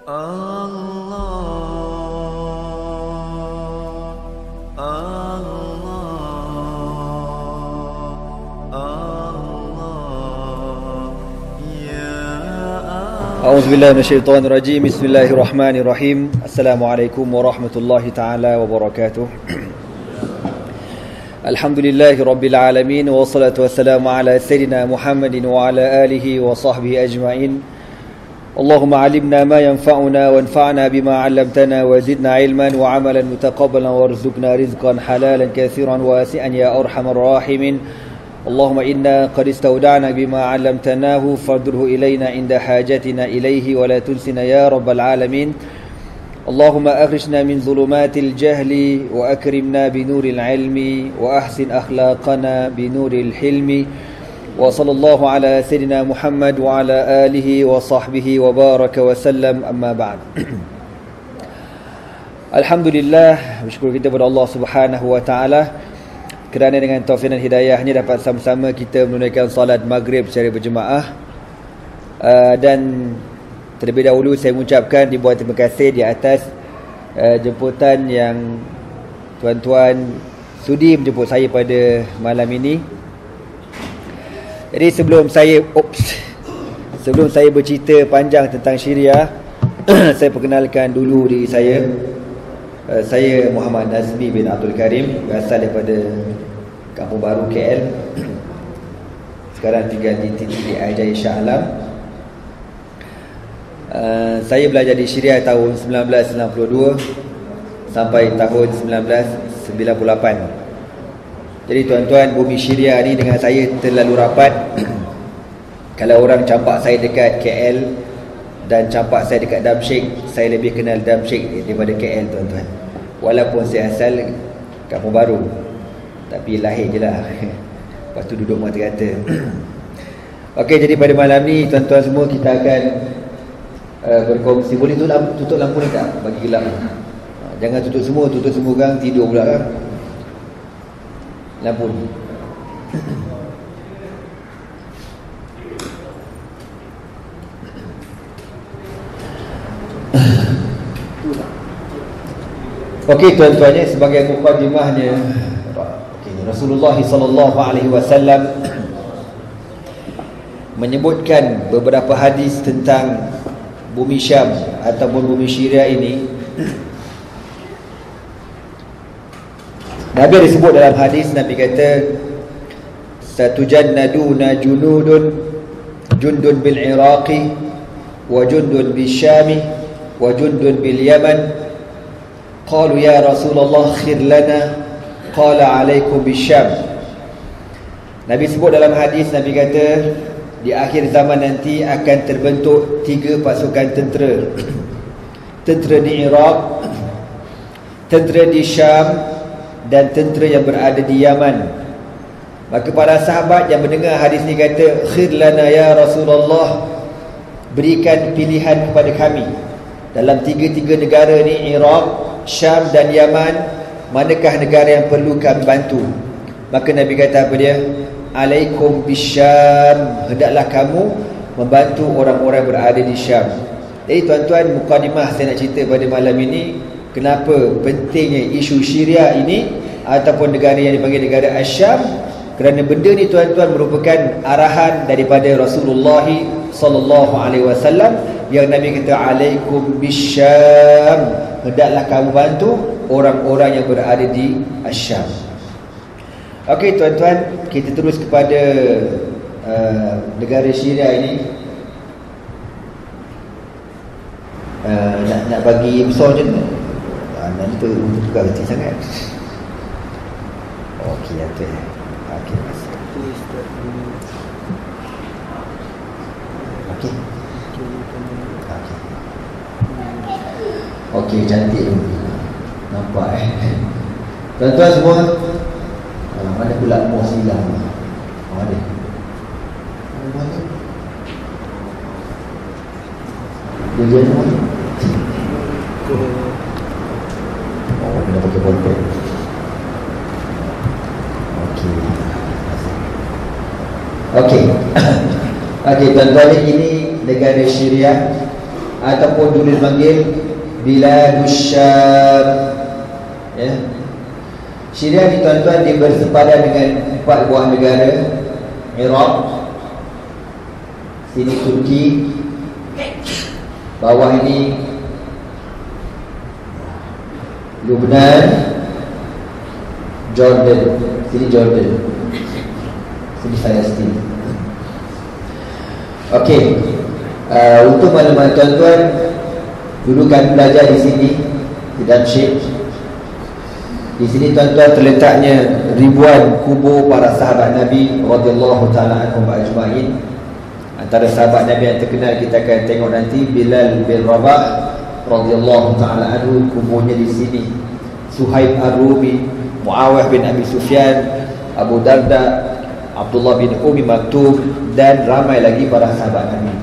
A'udzubillahi minasyaitonirrajim. Bismillahirrahmanirrahim. Assalamualaikum warahmatullahi taala wabarakatuh. Alhamdulillahi rabbil alamin, wassalatu wassalamu ala sayyidina Muhammadin wa ala alihi wa sahbihi ajma'in. Allahumma 'allimna ma yanfa'una wanfa'na bima 'allamtana wa zidna 'ilman wa 'amalan mutaqabbalan warzuqna rizqan halalan katsiran wasi'an ya arhamar rahimin. اللهم إنا قد استودعنا بما علمتناه فاردره إلينا عند حاجتنا إليه ولا تنسنا يا رب العالمين. اللهم أخرجنا من ظلمات الجهل وأكرمنا بنور العلم وأحسن أخلاقنا بنور الحلم. وصلى الله على سيدنا محمد وعلى آله وصحبه وبارك وسلم. أما بعد. Alhamdulillah, bersyukur kita kepada Allah Subhanahu wa taala kerana dengan taufik dan hidayahnya dapat sama-sama kita menunaikan salat maghrib secara berjemaah. Dan terlebih dahulu saya mengucapkan ribuan terima kasih di atas jemputan yang tuan-tuan sudi menjemput saya pada malam ini. Jadi sebelum saya bercerita panjang tentang Syria, saya perkenalkan dulu diri saya. Saya Muhammad Nazmi bin Abdul Karim, berasal daripada Kampung Baru KL. Sekarang tinggal di TTI Jaya Shah Alam. Saya belajar di Syria tahun 1992 sampai tahun 1998. Jadi tuan-tuan, bumi Syria ni dengan saya terlalu rapat. Kalau orang campak saya dekat KL dan campak saya dekat Damsyik, saya lebih kenal Damsyik daripada KL, tuan-tuan. Walaupun saya asal Kampung Baru, tapi lahir je lah. Lepas tu duduk mata-kata. Okey, jadi pada malam ni tuan-tuan semua kita akan berkongsi. Boleh tutup lampu ni tak? Bagi gelap. Jangan tutup semua orang tidur pula kan. Lampu ni. Okey tuan-tuannya, sebagai mukadimahnya, Rasulullah sallallahu alaihi wasallam menyebutkan beberapa hadis tentang bumi Syam ataupun bumi Syria ini. Nabi ada sebut dalam hadis, Nabi kata satujannaduna jundun bil Iraqi wa jundun bil Syami wa jundun bil Yaman. Qalu ya Rasulullah khir lana, qala alaikum bisyam. Nabi sebut dalam hadis, Nabi kata di akhir zaman nanti akan terbentuk 3 pasukan tentera. Tentera di Iraq, tentera di Syam, dan tentera yang berada di Yaman. Maka para sahabat yang mendengar hadis ni kata, khir lana ya Rasulullah, berikan pilihan kepada kami. Dalam 3 negara ni, Iraq, Syam dan Yaman, manakah negara yang perlu kami bantu? Maka Nabi kata apa dia? Alaikum bisyam, hendaklah kamu membantu orang-orang berada di Syam. Jadi tuan-tuan, mukadimah saya nak cerita pada malam ini, kenapa pentingnya isu Syria ini ataupun negara yang dipanggil negara Asyam. Kerana benda ni tuan-tuan merupakan arahan daripada Rasulullah sallallahu alaihi wasallam yang Nabi kata alaikum bisyam, hendaklah kamu bantu orang-orang yang berada di Asyam. Okey tuan-tuan, kita terus kepada negara Syria ini. Nak bagi besar je tak? Nanti tu tukar kecil sangat. Okey, okey. Okey, masuk. Okey. Okey, cantik. Nampak tuan-tuan semua. Mana pula mos hilang? Ada. Dia semua. Oh, kena pakai bolpen. Okey. Okey. Okey, tuan-tuan, ini negara Syria ataupun dulu dipanggil Biladus Syam. Ya. Syria ni tuan-tuan, dia bersepadan dengan 4 buah negara. Iraq, sini Turki, bawah ini Lebanon, Jordan, sini Jordan, sini Palestin. Okey, untuk makluman tuan-tuan, dulu kami belajar di sini di Damsyik. Di sini tuan-tuan terletaknya ribuan kubur para sahabat Nabi radhiyallahu taala anhum ajma'in. Antara sahabat Nabi yang terkenal kita akan tengok nanti Bilal bin Rabah radhiyallahu taala anhu, kuburnya di sini. Suhaib Ar-Rumi, Muawiyah bin Abi Sufyan, Abu Darda, Abdullah bin Umi Maktum, dan ramai lagi para sahabat Nabi.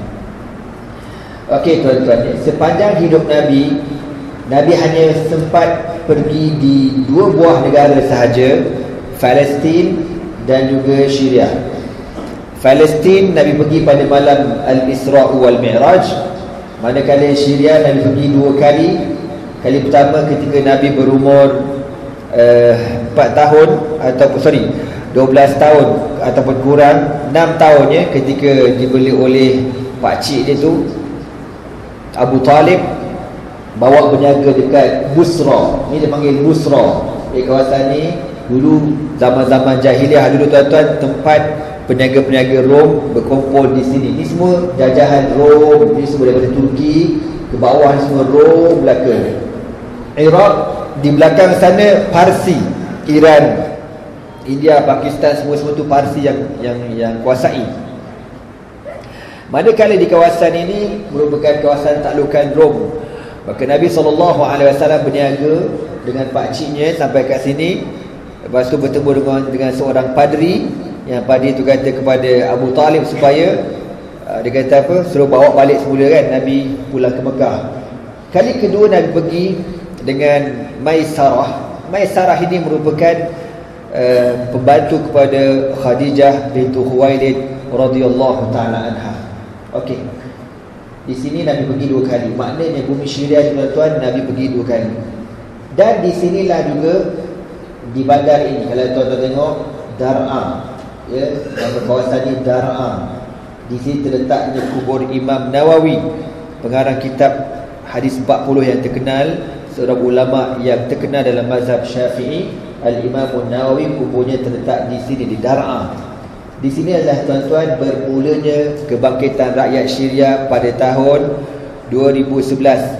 Okey tuan-tuan, sepanjang hidup Nabi, Nabi hanya sempat pergi di 2 buah negara sahaja, Palestin dan juga Syria. Palestin Nabi pergi pada malam Al-Isra' wal Mi'raj, manakala Syria Nabi pergi 2 kali. Kali pertama ketika Nabi berumur 4 tahun ataupun 12 tahun ataupun kurang 6 tahun ya, ketika dibeli oleh pakcik dia tu Abu Talib, bawa berniaga dekat Busra. Ni dia panggil Busra. Di kawasan ni dulu zaman-zaman jahiliah dulu tuan-tuan, tempat peniaga-peniaga Rom berkumpul di sini. Ni semua jajahan Rom, ni semua daripada Turki ke bawah, ni semua Rom belaka. Iraq di belakang sana Parsi, Iran, India, Pakistan, semua tu Parsi yang kuasai. Manakala di kawasan ini merupakan kawasan taklukan Rom, maka Nabi SAW berniaga dengan pakciknya sampai kat sini. Lepas tu bertemu dengan seorang padri, yang padri tu kata kepada Abu Talib supaya dia kata apa, suruh bawa balik semula kan Nabi pulang ke Mekah. Kali kedua Nabi pergi dengan Maisarah. Maisarah ini merupakan pembantu kepada Khadijah bintu Khuwailid radhiyallahu taala anha. Okey. Di sini Nabi pergi 2 kali. Maknanya bumi Syria tuan-tuan, Nabi pergi 2 kali. Dan di sinilah juga di bandar ini, kalau tuan-tuan tengok Dar'a, ya, nama kawasan ini Dar'a. Di sini terletaknya kubur Imam Nawawi, pengarang kitab hadis 40 yang terkenal, seorang ulama yang terkenal dalam mazhab Syafi'i. Al-Imam Nawawi, kuburnya terletak di sini di Dar'a. Di sini adalah tuan-tuan bermulanya kebangkitan rakyat Syria pada tahun 2011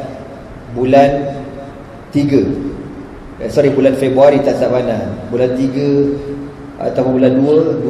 bulan 3. Bulan Februari tak salah mana. Bulan 3 atau bulan 2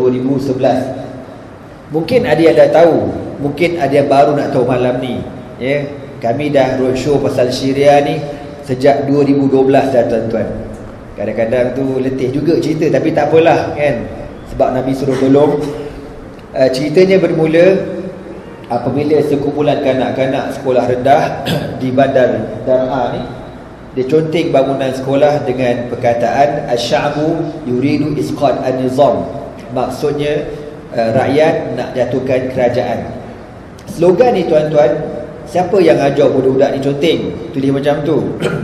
2011. Mungkin ada yang dah tahu, mungkin ada yang baru nak tahu malam ni. Ya, kami dah roadshow pasal Syria ni sejak 2012 dah tuan-tuan. Kadang-kadang tu letih juga cerita, tapi tak apalah kan, sebab Nabi suruh tolong. Ceritanya bermula apabila sekumpulan kanak-kanak sekolah rendah di bandar Dar'a ni, dia conteng bangunan sekolah dengan perkataan Asy-Sya'bu yuridu isqat an-nizam. Maksudnya rakyat nak jatuhkan kerajaan. Slogan ni tuan-tuan, siapa yang ajar budak-budak ni conteng, tulis macam tu.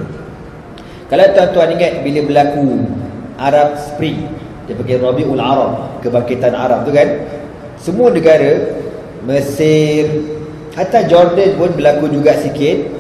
Kalau tuan-tuan ingat bila berlaku Arab Spring, dia panggil Rabiul Arab, kebangkitan Arab tu kan, semua negara, Mesir, hatta Jordan pun berlaku juga sikit,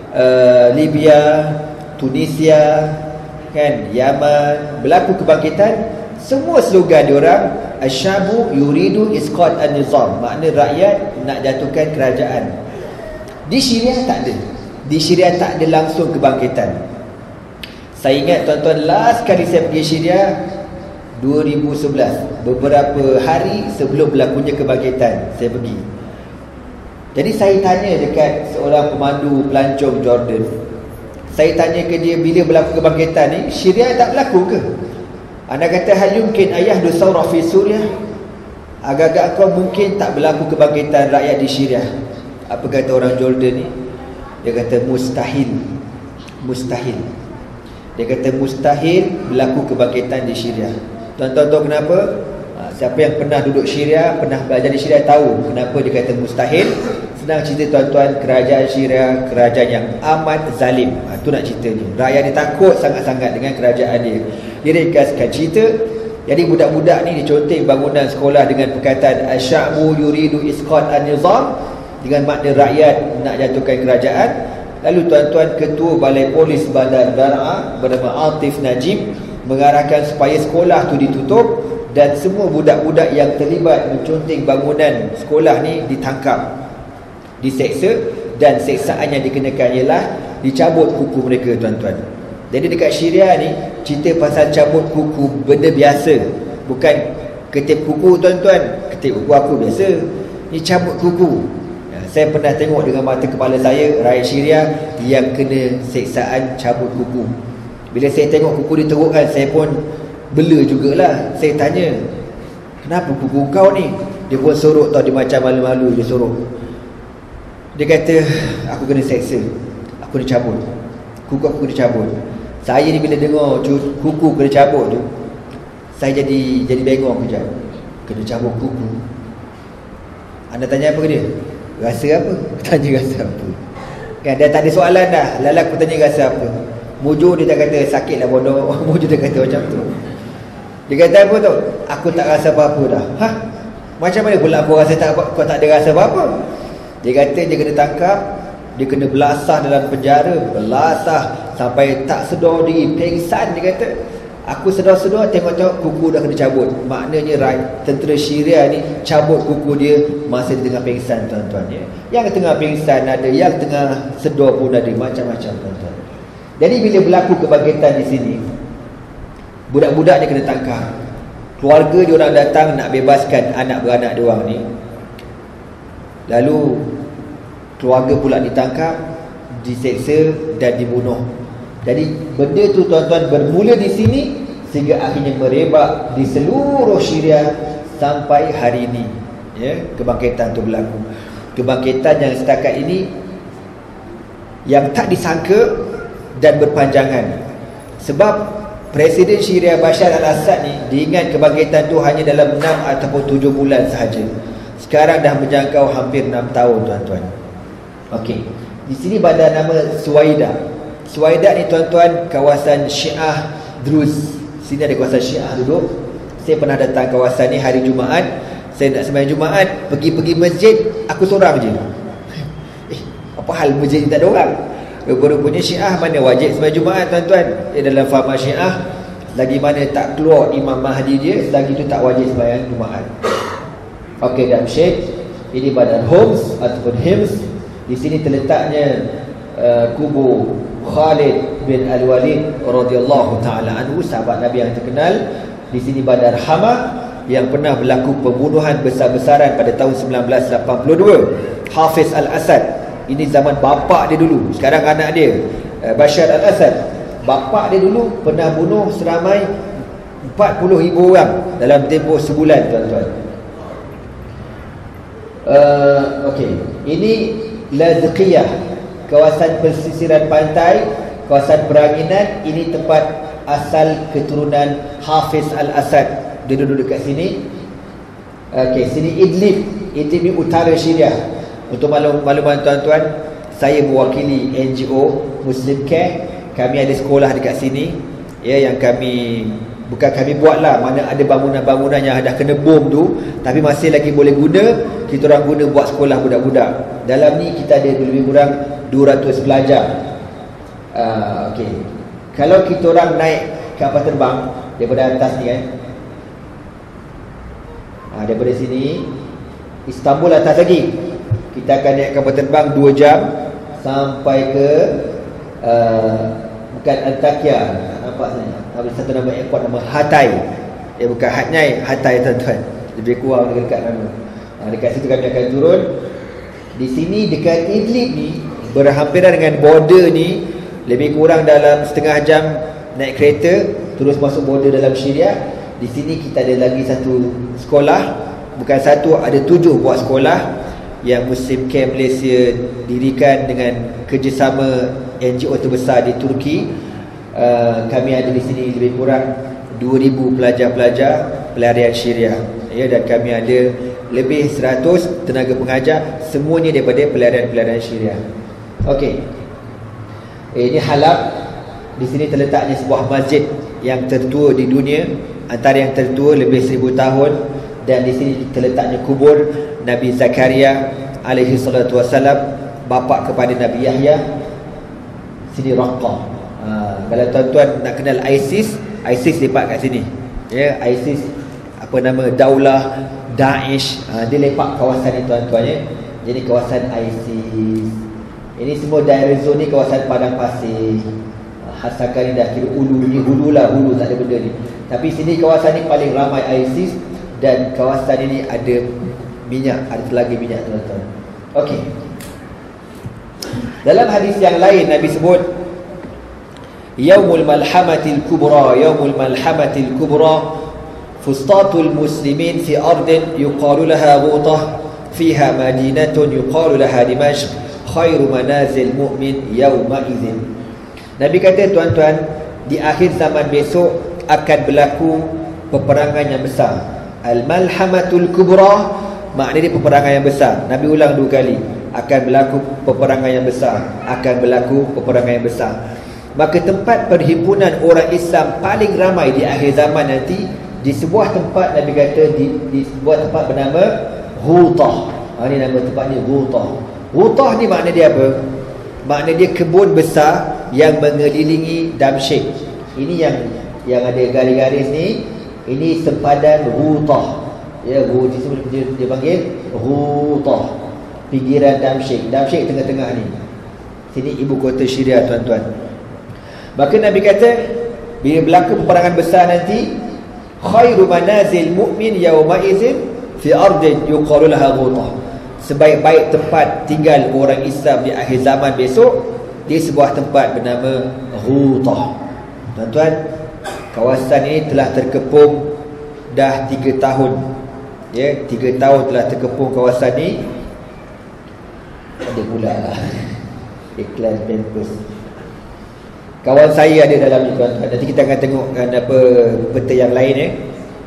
Libya, Tunisia kan, Yaman, berlaku kebangkitan. Semua slogan diorang Asy-Sya'bu yuridu isqat an-nizam, makna rakyat nak jatuhkan kerajaan. Di Syria tak ada. Di Syria tak ada langsung kebangkitan. Saya ingat tuan-tuan, last kali saya pergi Syria 2011, beberapa hari sebelum berlakunya kebangkitan saya pergi. Jadi saya tanya dekat seorang pemandu pelancong Jordan, saya tanya ke dia, bila berlaku kebangkitan ni Syria tak berlaku ke? Anda kata hal yumkin ayahdu thawra fi Suriah, agak-agak kau mungkin tak berlaku kebangkitan rakyat di Syria. Apa kata orang Jordan ni? Dia kata mustahil. Mustahil. Dia kata mustahil berlaku kebangkitan di Syria. Tuan-tuan tahu kenapa? Siapa yang pernah duduk Syria, pernah belajar di Syria tahu kenapa dia kata mustahil. Senang cerita tuan-tuan, kerajaan Syria kerajaan yang amat zalim. Itu nak cerita ni. Rakyat dia takut sangat-sangat dengan kerajaan dia. Dia ringkaskan cerita. Jadi budak-budak ni diconteng bangunan sekolah dengan perkataan asy-sya'bu yuridu isqat an-nizam, dengan makna rakyat nak jatuhkan kerajaan. Lalu tuan-tuan, ketua balai polis Bandar Dar'a bernama Atif Najib mengarahkan supaya sekolah tu ditutup dan semua budak-budak yang terlibat menconteng bangunan sekolah ni ditangkap, diseksa, dan seksaan yang dikenakan ialah dicabut kuku mereka tuan-tuan. Jadi dekat Syria ni cerita pasal cabut kuku benda biasa, bukan ketip kuku tuan-tuan. Ketip kuku aku biasa, ni cabut kuku. Saya pernah tengok dengan mata kepala saya rakyat Syria yang kena seksaan cabut kuku. Bila saya tengok kuku diterukkan, saya pun bela jugalah. Saya tanya, kenapa kuku kau ni? Dia pun sorok tau, dia macam malu-malu, dia sorok. Dia kata, aku kena seksa, aku kena cabut kuku, aku kena cabut. Saya ni bila dengar kuku kena cabut tu, saya jadi bengong kejap. Kena cabut kuku. Anda tanya apa ke dia? Rasa apa? Tanya rasa apa? Kan dah tak ada soalan dah. Lala aku tanya rasa apa. Mujur dia tak kata sakit lah bodoh. Mujur dia kata macam tu. Dia kata apa tu? Aku tak rasa apa-apa dah. Hah? Macam mana pula aku rasa kau tak ada rasa apa-apa? Dia kata dia kena tangkap, dia kena belasah dalam penjara, belasah sampai tak sedar diri, pengsan. Dia kata, aku sedar-sedar tengok-tengok kuku dah kena cabut. Maknanya tentera Syria ni cabut kuku dia masa dia tengah pengsan tuan-tuan ya. Yang tengah pengsan ada, yang tengah sedar pun ada, macam-macam tuan-tuan. Jadi bila berlaku kebangkitan di sini, budak-budak dia kena tangkap. Keluarga dia orang datang nak bebaskan anak beranak dia orang ni. Lalu keluarga pula ditangkap, diseksa dan dibunuh. Jadi benda tu tuan-tuan bermula di sini sehingga akhirnya merebak di seluruh Syria sampai hari ini. Ya, kebangkitan tu berlaku. Kebangkitan yang setakat ini yang tak disangka dan berpanjangan. Sebab Presiden Syria Bashar al-Assad ni diingat kebangkitan tu hanya dalam 6 ataupun 7 bulan sahaja. Sekarang dah menjangkau hampir 6 tahun tuan-tuan. Okey. Di sini bandar nama Suwaida. Suwaida ni tuan-tuan kawasan Syiah Druze. Sini ada kawasan Syiah duduk. Saya pernah datang kawasan ni hari Jumaat. Saya nak sembahyang Jumaat, pergi masjid, aku seorang je. Apa hal masjid ni tak ada orang? Rupanya Syiah mana wajib sembahyang Jumaat tuan-tuan. Dalam faham Syiah, lagi mana tak keluar Imam Mahdi dia, lagi tu tak wajib sembahyang Jumaat. Okey, dan Syekh ini badan Homs ataupun Hims. Di sini terletaknya kubur Khalid bin Al-Walid radhiyallahu taala anhu, sahabat Nabi yang terkenal. Di sini Badar Hama yang pernah berlaku pembunuhan besar-besaran pada tahun 1982. Hafiz Al-Assad, ini zaman bapak dia dulu, sekarang anak dia Bashar Al-Assad. Bapak dia dulu pernah bunuh seramai 40,000 orang dalam tempoh sebulan tuan-tuan. Okey, ini Lazqiyah, kawasan pesisiran pantai, kawasan peranginan. Ini tempat asal keturunan Hafiz Al-Assad. Dia duduk dekat sini. Okey, sini Idlib. Idlib ni utara Syria. Untuk makluman tuan-tuan, saya mewakili NGO Muslim Care. Kami ada sekolah dekat sini. Ya, yang bukan kami buatlah, mana ada bangunan-bangunan yang dah kena bom tu, tapi masih lagi boleh guna. Kita orang guna buat sekolah budak-budak. Dalam ni kita ada lebih kurang 200 pelajar. Okey. Kalau kita orang naik kapal terbang daripada atas ni kan, daripada sini Istanbul atas lagi, kita akan naik kapal terbang 2 jam sampai ke bukan Antakya, nampak sana. Ada satu nama airport nama Hatay. Bukan Hatay, Hatay tuan-tuan. Lebih kurang dekat nama. Dekat situ kami akan turun. Di sini dekat Idlib ni, berhampiran dengan border ni, lebih kurang dalam setengah jam naik kereta terus masuk border dalam Syria. Di sini kita ada lagi satu sekolah. Bukan satu, ada 7 buah sekolah yang Muslim Care Malaysia dirikan dengan kerjasama NGO terbesar di Turki. Kami ada di sini lebih kurang 2,000 pelajar-pelajar pelarian Syria. Ya, dan kami ada lebih 100 tenaga pengajar, semuanya daripada pelayaran Syariah. Okey. Ini Halab. Di sini terletaknya sebuah masjid yang tertua di dunia, antara yang tertua, lebih 1000 tahun. Dan di sini terletaknya kubur Nabi Zakaria alaihi salatu wassalam, bapa kepada Nabi Yahya. Sini Raqqa. Kalau tuan-tuan nak kenal ISIS lepak kat sini. Ya, ISIS apa nama, Daulah Daesh, dia lepak kawasan ni tuan-tuan ya. Jadi kawasan ISIS. Ini semua daerah zon ni kawasan padang pasir. Hasakan ni dah kira hulu tak ada benda ni. Tapi sini kawasan ni paling ramai ISIS, dan kawasan ini ada minyak, ada telaga minyak tuan-tuan. Okey. Dalam hadis yang lain Nabi sebut Yaumul Malhamatil Kubra, Yaumul Malhamatil Kubra, fustatul muslimin fi ardin yuqalu laha Ghutah, fiha madinatun yuqalu laha Dimashq, khairu manazil mu'min yawma idzin. Nabi kata tuan-tuan, di akhir zaman besok akan berlaku peperangan yang besar. Al-Malhamatul Kubra, maknanya peperangan yang besar. Nabi ulang 2 kali, akan berlaku peperangan yang besar, akan berlaku peperangan yang besar. Maka tempat perhimpunan orang Islam paling ramai di akhir zaman nanti di sebuah tempat, Nabi kata di sebuah tempat bernama Ghutah. Ini nama tempatnya Ghutah. Ghutah ni makna dia apa? Makna dia kebun besar yang mengelilingi Damsyik. Ini yang ada garis-garis ni, ini sempadan Ghutah. Ya, dia panggil Ghutah, pinggiran Damsyik. Damsyik tengah-tengah ni. Sini ibu kota Syria tuan-tuan. Maka Nabi kata, bila berlaku peperangan besar nanti, khairu manazil mu'min yawma idzin fi ardin yuqalu laha Ghutah. Sebaik-baik tempat tinggal orang Islam di akhir zaman besok di sebuah tempat bernama Ghutah. Tuan-tuan, kawasan ini telah terkepung dah 3 tahun. Ya, 3 tahun telah terkepung kawasan ini. Ada pula lah iklan Pampers. Kawan saya ada dalam ni tuan-tuan. Nanti kita akan tengokkan apa peta yang lain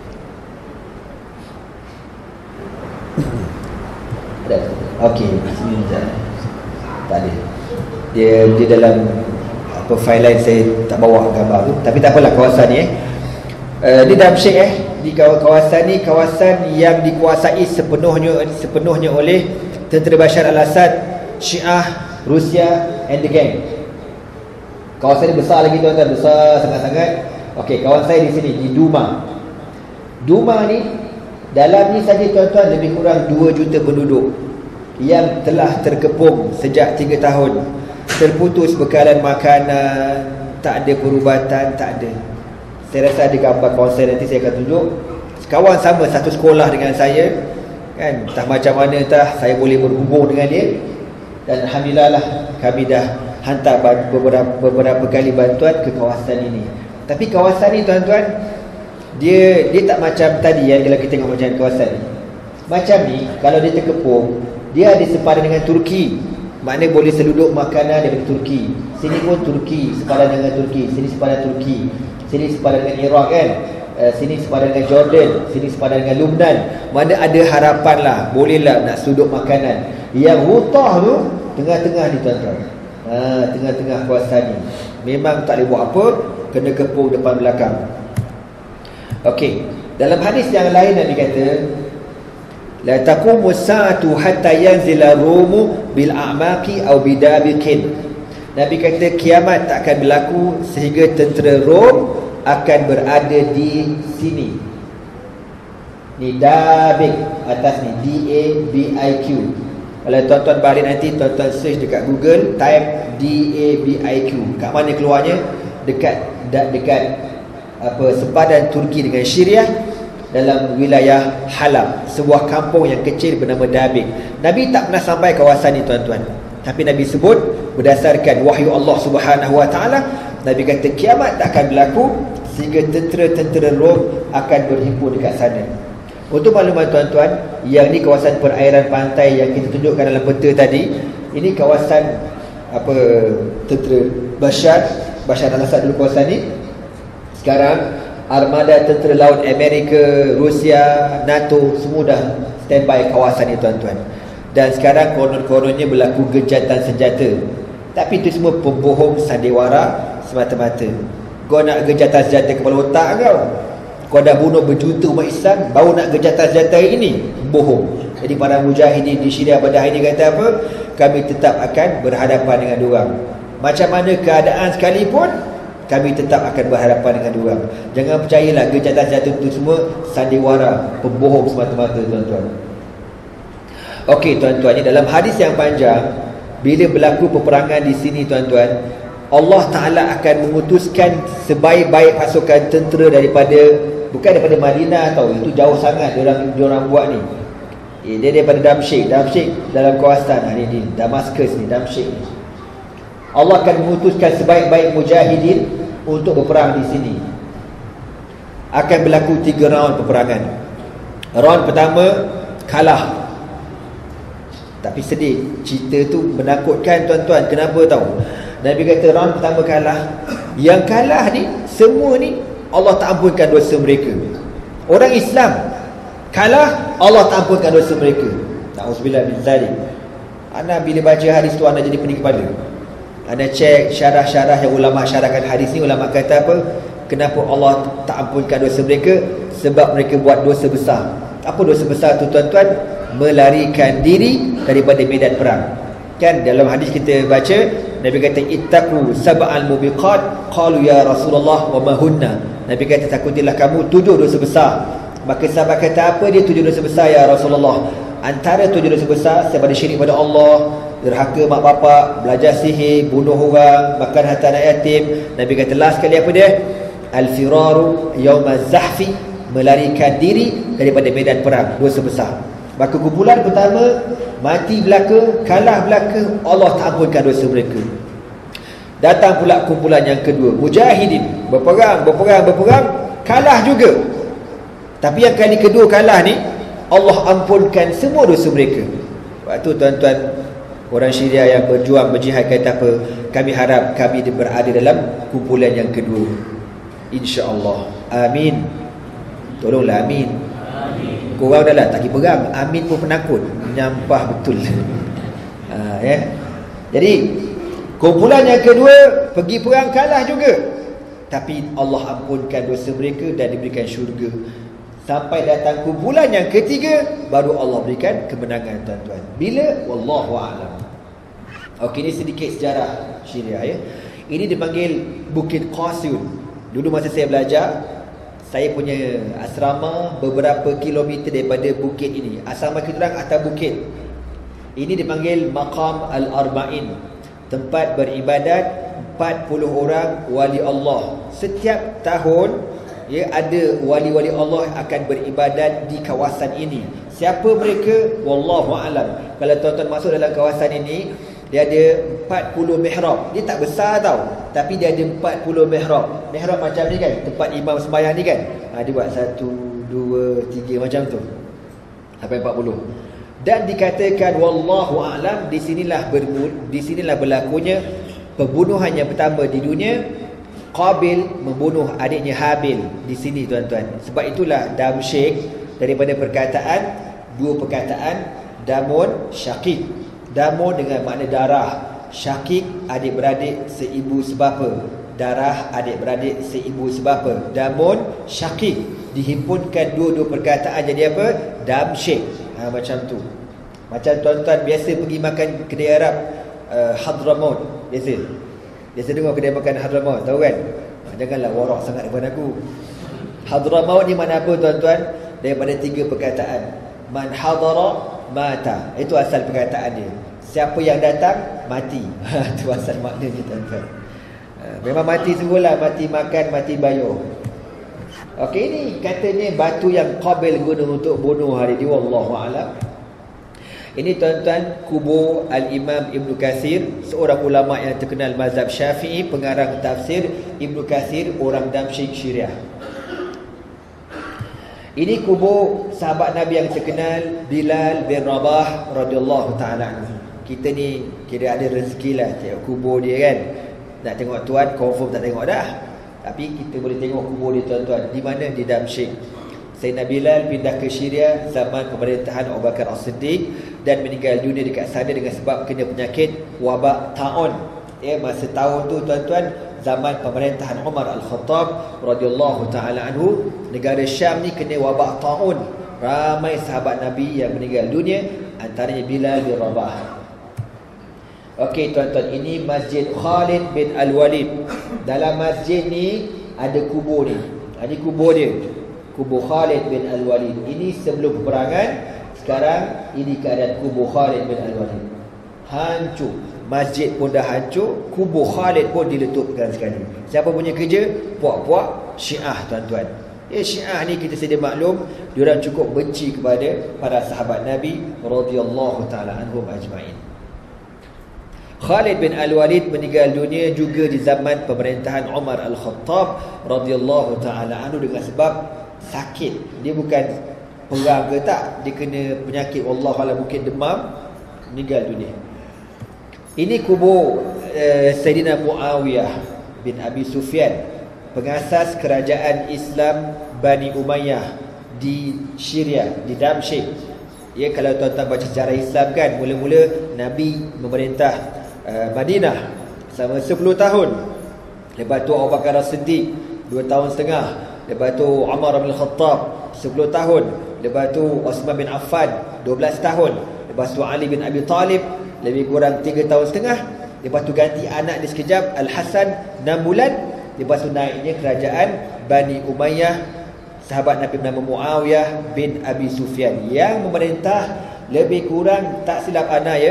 Okey, sini tak ada. Dia dalam apa file lain, saya tak bawa gambar tu. Tapi tak apalah, kawasan ni ni Damsyik di kawasan ni, kawasan yang dikuasai sepenuhnya oleh tentera Bashar al-Assad, Syiah, Rusia and the gang. Kawasan ni besar lagi tuan-tuan, besar sangat-sangat. Okey, kawan saya di sini di Duma. Duma ni, dalam ni saja tuan-tuan lebih kurang 2 juta penduduk yang telah terkepung sejak 3 tahun. Terputus bekalan makanan, tak ada perubatan, tak ada. Saya rasa ada gambar kawan saya, nanti saya akan tunjuk. Kawan sama satu sekolah dengan saya, kan, entah macam mana saya boleh berhubung dengan dia. Dan Alhamdulillah lah, kami dah hantar beberapa kali bantuan ke kawasan ini. Tapi kawasan ni tuan-tuan, dia tak macam tadi kalau kita tengok macam kawasan ni. Macam ni, kalau dia terkepung, dia ada sepadan dengan Turki. Maknanya boleh seluduk makanan daripada Turki. Sini pun Turki, sepadan dengan Turki. Sini sepadan Turki. Sini sepadan dengan Iraq kan. Sini sepadan dengan Jordan. Sini sepadan dengan Lubnan. Mana ada harapan lah, bolehlah nak seluduk makanan. Yang Ghutah tu tengah-tengah ni tuan-tuan. Tengah-tengah kawasan ni. Memang tak boleh buat apa, kena kepung depan belakang. Okey, dalam hadis yang lain Nabi kata, la taqumu as-sa'atu hatta yanzila Rumu bil a'maqi aw bidabikin. Nabi kata kiamat tak akan berlaku sehingga tentera Rom akan berada di sini. Ni Dabik atas ni, D-A-B-I-Q. Kalau tuan-tuan balik nanti, tuan-tuan search dekat Google, type D-A-B-I-Q. Kat mana keluarnya? Dekat apa, sepadan Turki dengan Syria, dalam wilayah Halab, sebuah kampung yang kecil bernama Dabik. Nabi tak pernah sampai kawasan ni tuan-tuan, tapi Nabi sebut berdasarkan wahyu Allah Subhanahu Wa Taala. Nabi kata kiamat tak akan berlaku sehingga tentera-tentera Rom akan berhimpun dekat sana. Untuk maklumat tuan-tuan, yang ni kawasan perairan pantai yang kita tunjukkan dalam peta tadi. Ini kawasan apa, tentera Bashar al-Assad dulu kawasan ni. Sekarang armada tentera laut Amerika, Rusia, NATO semua dah standby kawasan ni tuan-tuan. Dan sekarang konon-kononnya berlaku gencatan senjata. Tapi itu semua pembohong sandiwara semata-mata. Kau nak gencatan senjata kepala otak kau. Kau dah bunuh berjuta umat Islam, baru nak gencatan senjata hari ini? Bohong. Jadi para mujahidin di Syria pada hari ini kata apa? Kami tetap akan berhadapan dengan diorang. Macam mana keadaan sekalipun, kami tetap akan berhadapan dengan diorang. Jangan percayalah gencatan senjata itu semua sandiwara, pembohong semata-mata tuan-tuan. Okey tuan-tuan, ni dalam hadis yang panjang, bila berlaku peperangan di sini tuan-tuan, Allah Ta'ala akan mengutuskan sebaik-baik pasukan tentera bukan daripada Madinah tau, itu jauh sangat diorang buat ni. Dia daripada Damsyik dalam kawasan ni, Damaskus ni, Damsyik ni. Allah akan mengutuskan sebaik-baik mujahidin untuk berperang di sini. Akan berlaku 3 round peperangan. Round pertama kalah. Tapi sedih, cerita tu menakutkan tuan-tuan. Kenapa tahu? Nabi kata round pertama kalah. Yang kalah ni, semua ni Allah tak ampunkan dosa mereka. Orang Islam kalah, Allah tak ampunkan dosa mereka. Na'udzubillah min zalik. Ana bila baca hadis tu, ana jadi pening kepala. Ana cek syarah-syarah yang ulama syarahkan hadis ni. Ulama kata apa? Kenapa Allah tak ampunkan dosa mereka? Sebab mereka buat dosa besar. Apa dosa besar tu tuan-tuan? Melarikan diri daripada medan perang. Kan dalam hadis kita baca, Nabi kata ittaqu sab'al mubiqat. Qalu ya Rasulullah wa ma hunna. Nabi kata takutilah kamu 7 dosa besar. Maka sahabat kata, apa dia 7 dosa besar ya Rasulullah? Antara 7 dosa besar, daripada syirik pada Allah, derhaka mak bapak, belajar sihir, bunuh orang, makan harta anak yatim. Nabi kata last sekali apa dia? Al-firaru yawma zahfi, melarikan diri daripada medan perang, dosa besar. Maka kumpulan pertama mati belaka, kalah belaka, Allah tak ampunkan dosa mereka. Datang pula kumpulan yang kedua, mujahidin, berperang, kalah juga. Tapi yang kali kedua kalah ni, Allah ampunkan semua dosa mereka. Waktu tuan-tuan orang Syria yang berjuang, berjihad kata apa? Kami harap kami berada dalam kumpulan yang kedua, insya-Allah. Amin. Tolonglah amin. Korang dah lah tak pergi perang, amin pun penakut, nyampah betul. Ya. Jadi kumpulan yang kedua pergi perang, kalah juga. Tapi Allah ampunkan dosa mereka dan diberikan syurga. Sampai datang kumpulan yang ketiga, baru Allah berikan kemenangan tuan-tuan. Bila? Wallahu a'lam. Okey, ini sedikit sejarah Syria ya. Ini dipanggil Bukit Qasyun. Dulu masa saya belajar, saya punya asrama beberapa kilometer daripada bukit ini. Asrama kita orang atas bukit. Ini dipanggil Maqam Al-Arba'in, tempat beribadat 40 orang wali Allah. Setiap tahun ya, ada wali-wali Allah akan beribadat di kawasan ini. Siapa mereka? Wallahu a'lam. Kalau tuan-tuan masuk dalam kawasan ini, dia ada 40 mihrab. Dia tak besar tau, tapi dia ada 40 mihrab. Mihrab macam ni kan, tempat imam sembahyang ni kan. Dia buat 1, 2, 3 macam tu, sampai 40. Dan dikatakan wallahu a'lam, di sinilah berlakunya pembunuhan yang pertama di dunia. Qabil membunuh adiknya Habil di sini tuan-tuan. Sebab itulah Damsyik daripada dua perkataan Damun Syakik. Damun dengan makna darah, Syakik adik-beradik seibu sebapa. Darah adik-beradik seibu sebapa. Damun Syakik, dihimpunkan dua-dua perkataan jadi apa? Damsyik. Macam tu. Macam tuan-tuan biasa pergi makan kedai Arab Hadramaut. Biasa dengar kedai makan Hadramaut, tahu kan? Janganlah warak sangat daripada aku. Hadramaut ni mana apa tuan-tuan? Daripada 3 perkataan. Man hadara mata. Itu asal perkataan dia. Siapa yang datang, mati. Itu asal maknanya tuan-tuan. Memang mati semua, mati makan, mati bayar. Okey, ini katanya batu yang Qabil guna untuk bunuh hari ini. Wallahu a'lam. Ini tuan-tuan kubur Al-Imam Ibn Kathir, seorang ulama yang terkenal mazhab Syafi'i, pengarang tafsir. Ibn Kathir orang Damsyik, Syria. Ini kubur sahabat Nabi yang terkenal Bilal bin Rabah radhiyallahu ta'ala anhu. Kita ni kira ada rezeki lah tengok kubur dia kan. Nak tengok tuan, confirm tak tengok dah. Tapi kita boleh tengok kubur dia tuan-tuan. Di mana? Di Damsyik. Sayyidina Bilal pindah ke Syria zaman pemerintahan Abu Bakar As-Siddiq dan meninggal dunia dekat sana dengan sebab kena penyakit wabak taun. Masa tahun tu tuan-tuan, zaman pemerintahan Umar Al-Khattab radhiyallahu taala anhu, negara Syam ni kena wabak taun. Ramai sahabat Nabi yang meninggal dunia, antaranya Bilal bin Rabah. Okey tuan-tuan, ini Masjid Khalid bin Al-Walid. Dalam masjid ni ada kubur ni. Ini kubur dia. Kubur Khalid bin Al-Walid. Ini sebelum peperangan. Sekarang ini keadaan kubur Khalid bin Al-Walid. Hancur. Masjid pun dah hancur, kubur Khalid pun diletupkan sekali. Siapa punya kerja? Puak-puak Syiah tuan-tuan. Syiah ni kita sedia maklum, diorang cukup benci kepada para sahabat Nabi radhiyallahu taala anhum ajma'in. Khalid bin Al-Walid meninggal dunia juga di zaman pemerintahan Umar Al-Khattab radhiyallahu taala anhu dengan sebab sakit. Dia bukan perang ke tak, dia kena penyakit wallahualam, mungkin demam, meninggal dunia. Ini kubur Sayyidina Muawiyah bin Abi Sufyan, pengasas kerajaan Islam Bani Umayyah di Syria, di Damsyik. Kalau tuan-tuan baca sejarah Islam kan, mula-mula Nabi memerintah Madinah selama 10 tahun. Lepas tu Abu Bakar As-Siddiq 2 tahun setengah. Lepas tu Umar bin Khattab 10 tahun. Lepas tu Uthman bin Affan 12 tahun. Lepas tu Ali bin Abi Talib lebih kurang 3 tahun setengah. Lepas tu ganti anak dia sekejap, Al-Hasan 6 bulan. Lepas tu naiknya kerajaan Bani Umayyah, sahabat Nabi bernama Muawiyah bin Abi Sufyan yang memerintah lebih kurang, tak silap anak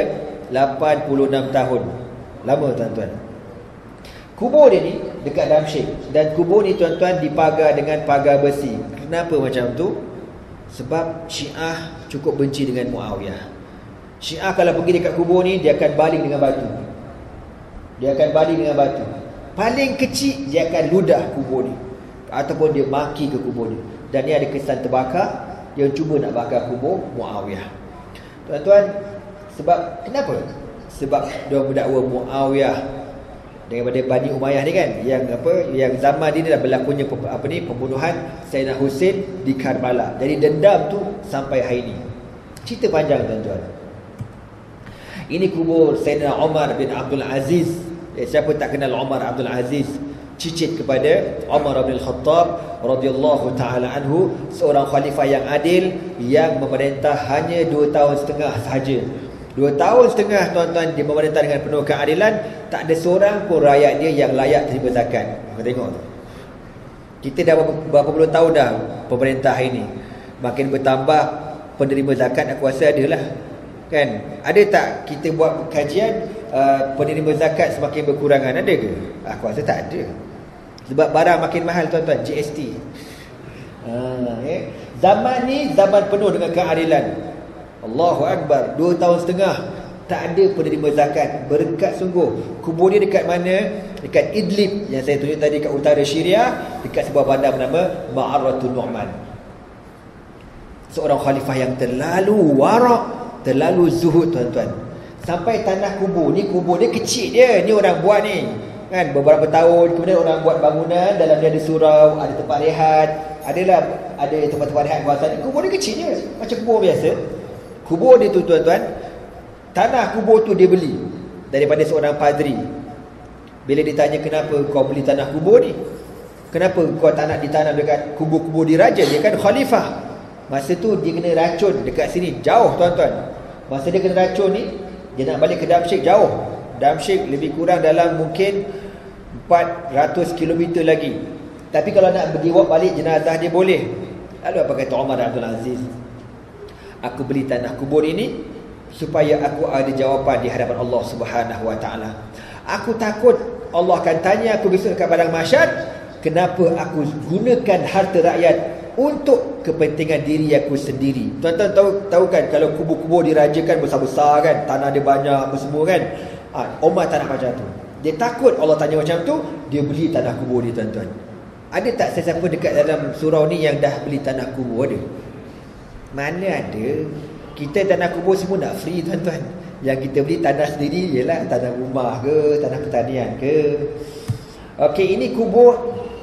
86 tahun. Lama tuan-tuan. Kubur dia ni dekat Damsyik, dan kubur ni tuan-tuan dipagar dengan pagar besi. Kenapa macam tu? Sebab Syiah cukup benci dengan Muawiyah. Syiah kalau pergi dekat kubur ni, dia akan baling dengan batu. Paling kecil dia akan ludah kubur ni, ataupun dia maki ke kubur ni. Dan ni ada kesan terbakar. Dia cuba nak bakar kubur Muawiyah. Tuan-tuan, sebab kenapa? Sebab dia mendakwa Muawiyah daripada Bani Umayyah ni kan, yang zaman dia dah berlakunya pembunuhan Sayyidina Husain di Karbala. Jadi dendam tu sampai hari ni. Cerita panjang tuan-tuan. Ini kubur Sayyidina Umar bin Abdul Aziz. Siapa tak kenal Umar Abdul Aziz? Cicit kepada Umar bin Khattab radhiyallahu taala anhu, seorang khalifah yang adil yang memerintah hanya 2 tahun setengah sahaja. 2 tahun setengah tuan-tuan dia memerintah dengan penuh keadilan. Tak ada seorang pun rakyat dia yang layak terima zakat. Kita tengok tu. Kita dah berapa puluh tahun dah pemerintah ini. Makin bertambah penerima zakat, aku rasa adalah. Kan? Ada tak kita buat kajian penerima zakat semakin berkurangan? Ada ke? Aku rasa tak ada. Sebab barang makin mahal tuan-tuan, GST. Zaman ni zaman penuh dengan keadilan. Allahu Akbar. 2 tahun setengah tak ada penerima zakat. Berkat sungguh. Kubur dia dekat mana? Dekat Idlib yang saya tunjuk tadi, kat utara Syria, dekat sebuah bandar bernama Ma'aratul Nu'man. Seorang khalifah yang terlalu warak, terlalu zuhud tuan-tuan. Sampai tanah kubur ni, kubur dia kecil dia. Ni orang buat ni kan, beberapa tahun kemudian orang buat bangunan, dalam dia ada surau, ada tempat rehat, ada tempat-tempat rehat kawasan. Kubur dia kecil je, macam kubur biasa. Kubur dia tu tuan-tuan, tanah kubur tu dia beli daripada seorang padri. Bila ditanya kenapa kau beli tanah kubur ni, kenapa kau tak nak ditanam dekat kubur-kubur diraja, dia kan khalifah. Masa tu dia kena racun dekat sini, jauh tuan-tuan. Masa dia kena racun ni, dia nak balik ke Damsyik, jauh. Damsyik lebih kurang dalam mungkin 400 km lagi. Tapi kalau nak berdiwak balik jenazah dia boleh. Lalu apa kata Umar Abdul Aziz? Aku beli tanah kubur ini supaya aku ada jawapan di hadapan Allah Subhanahu Wa Taala. Aku takut Allah akan tanya aku besok kat padang mahsyar, kenapa aku gunakan harta rakyat untuk kepentingan diri aku sendiri. Tuan-tuan tahu kan, kalau kubur-kubur dirajakan besar-besar kan, tanah dia banyak apa semua kan. Umar tak nak macam tu. Dia takut Allah tanya macam tu, dia beli tanah kubur dia tuan-tuan. Ada tak sesiapa dekat dalam surau ni yang dah beli tanah kubur? Ada? Mana ada. Kita tanah kubur semua nak free tuan-tuan. Yang kita beli tanah sendiri ialah tanah rumah ke, tanah pertanian ke. Okey, ini kubur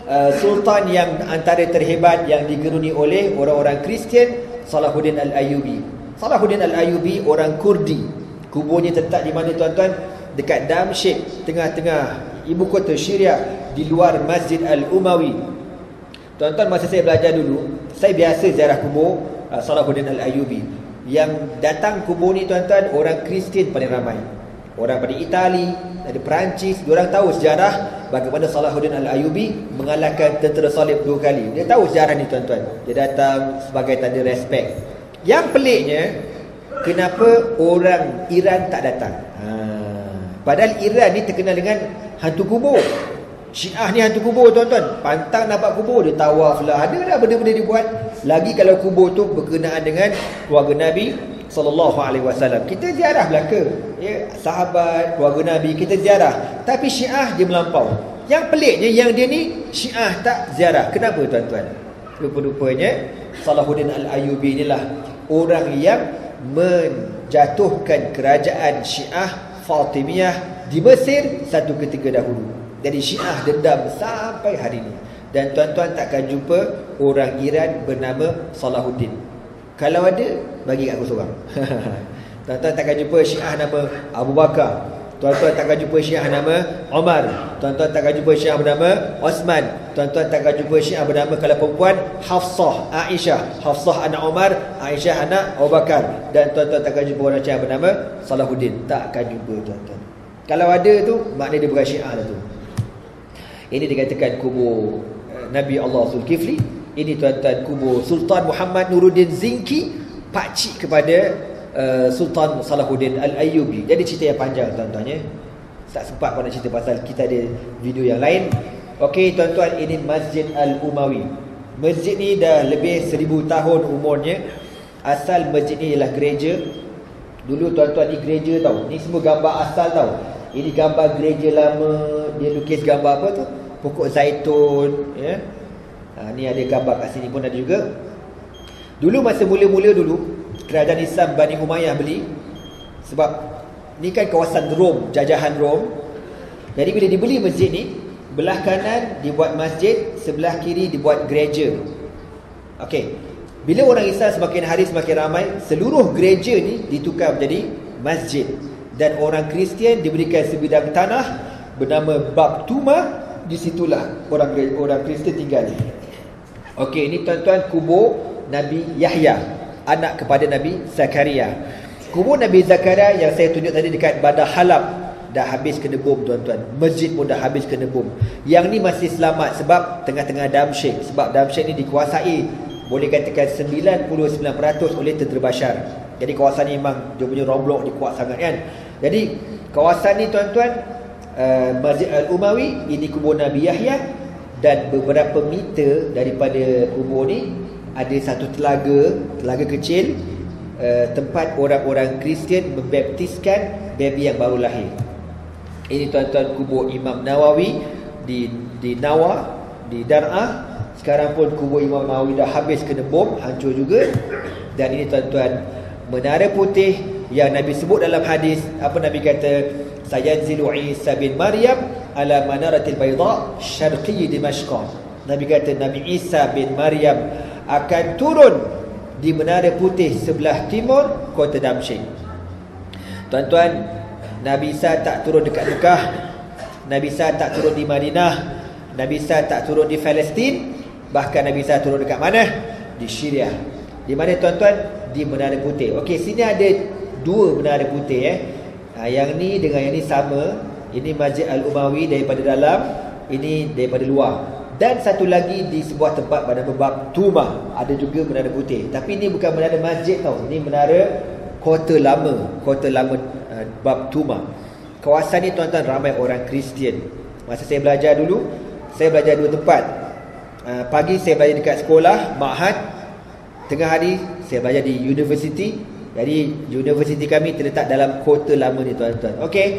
sultan yang antara terhebat yang digeruni oleh orang-orang Kristian, Salahuddin Al-Ayyubi. Salahuddin Al-Ayyubi orang Kurdi. Kuburnya terletak di mana tuan-tuan? Dekat Damsyik, tengah-tengah ibu kota Syria, di luar Masjid Al-Umawi. Tuan-tuan, masa saya belajar dulu, saya biasa ziarah kubur Salahuddin Al-Ayyubi. Yang datang kubur ni tuan-tuan, orang Kristian paling ramai. Orang dari Itali, dari Perancis, diorang tahu sejarah bagaimana Salahuddin Al-Ayyubi mengalahkan tentera salib 2 kali. Dia tahu sejarah ni tuan-tuan. Dia datang sebagai tanda respect. Yang peliknya, kenapa orang Iran tak datang? Padahal Iran ni terkenal dengan hantu kubur. Syiah ni hantu kubur tuan-tuan. Pantang nampak kubur, dia tawaf lah. Ada dah benda-benda dibuat. Lagi kalau kubur tu berkenaan dengan keluarga Nabi SAW. Kita ziarah belaka, ya, sahabat, keluarga Nabi, kita ziarah. Tapi Syiah dia melampau. Yang peliknya, yang dia ni Syiah tak ziarah. Kenapa tuan-tuan? Rupa-rupanya Salahuddin Al-Ayyubi inilah orang yang menjatuhkan kerajaan Syiah Fatimiyah di Mesir satu ketika dahulu. Jadi Syiah dendam sampai hari ini. Dan tuan-tuan takkan jumpa orang Iran bernama Salahuddin. Kalau ada, bagi kat aku seorang. Tuan-tuan takkan jumpa Syiah nama Abu Bakar. Tuan-tuan takkan jumpa Syiah nama Omar. Tuan-tuan takkan jumpa Syiah bernama Osman. Tuan-tuan takkan jumpa Syiah bernama, kalau perempuan, Hafsah, Aisyah. Hafsah anak Omar, Aisyah anak Abu Bakar. Dan tuan-tuan takkan jumpa orang Syiah bernama Salahuddin. Takkan jumpa tuan-tuan. Kalau ada tu, maknanya dia bukan Syiah lah tu. Ini dikatakan kubur Nabi Allah Zulkifli. Ini tuan-tuan kubur Sultan Muhammad Nuruddin Zinki, pakcik kepada Sultan Salahuddin Al-Ayyubi. Jadi cerita yang panjang tuan-tuan, ya. Tak sempat nak cerita pasal kita ada video yang lain. Okey tuan-tuan, ini Masjid Al-Umawi. Masjid ni dah lebih 1000 tahun umurnya. Asal masjid ni ialah gereja. Dulu tuan-tuan, ni gereja tau. Ni semua gambar asal tau. Ini gambar gereja lama. Dia lukis gambar apa tu? Pokok zaitun, ya. Ni ada gambar kat sini pun ada juga. Dulu masa mula-mula dulu, kerajaan Islam Bani Umayyah beli. Sebab ni kan kawasan Rom, jajahan Rom. Jadi bila dibeli masjid ni, belah kanan dibuat masjid, sebelah kiri dibuat gereja. Okey. Bila orang Islam semakin hari semakin ramai, seluruh gereja ni ditukar menjadi masjid. Dan orang Kristian diberikan sebidang tanah bernama Bab-Tuma. Di situlah orang Kristian tinggal. Okey, ini tuan-tuan kubur Nabi Yahya, anak kepada Nabi Zakaria. Kubur Nabi Zakaria yang saya tunjuk tadi dekat Bandar Halab dah habis kena bom tuan-tuan. Masjid pun dah habis kena bom. Yang ni masih selamat sebab tengah-tengah Damsyik. Sebab Damsyik ni dikuasai, boleh katakan 99% oleh tentera Bashar. Jadi kawasan ni memang dia punya romblok ni kuat sangat kan. Jadi kawasan ni tuan-tuan, Masjid Al-Umawi, ini kubur Nabi Yahya. Dan beberapa meter daripada kubur ni ada satu telaga kecil, tempat orang-orang Kristian membaptiskan baby yang baru lahir. Ini tuan-tuan kubur Imam Nawawi di Nawa, di Dar'ah. Sekarang pun kubur Imam Nawawi dah habis kena bom, hancur juga. Dan ini tuan-tuan menara putih yang Nabi sebut dalam hadis. Apa Nabi kata? Sayanzilu Isa bin Maryam ala manaratil bayda syarqi Dimashq. Nabi kata Nabi Isa bin Maryam akan turun di menara putih sebelah timur kota Damsyik. Tuan-tuan, Nabi Isa tak turun dekat Mekah, Nabi Isa tak turun di Madinah, Nabi Isa tak turun di Palestin, bahkan Nabi Isa turun dekat mana? Di Syria. Di mana tuan-tuan? Di menara putih. Okey, sini ada 2 menara putih yang ni dengan yang ni sama. Ini Masjid Al-Umawi daripada dalam, ini daripada luar. Dan satu lagi di sebuah tempat bernama Bab-Tuma, ada juga menara putih. Tapi ini bukan menara masjid tau. Ini menara kota lama Bab-Tuma. Kawasan ni tuan-tuan ramai orang Kristian. Masa saya belajar dulu, saya belajar 2 tempat. Pagi saya belajar dekat sekolah Ma'had, tengah hari saya belajar di universiti. Jadi universiti kami terletak dalam kota lama ni tuan-tuan. Okey.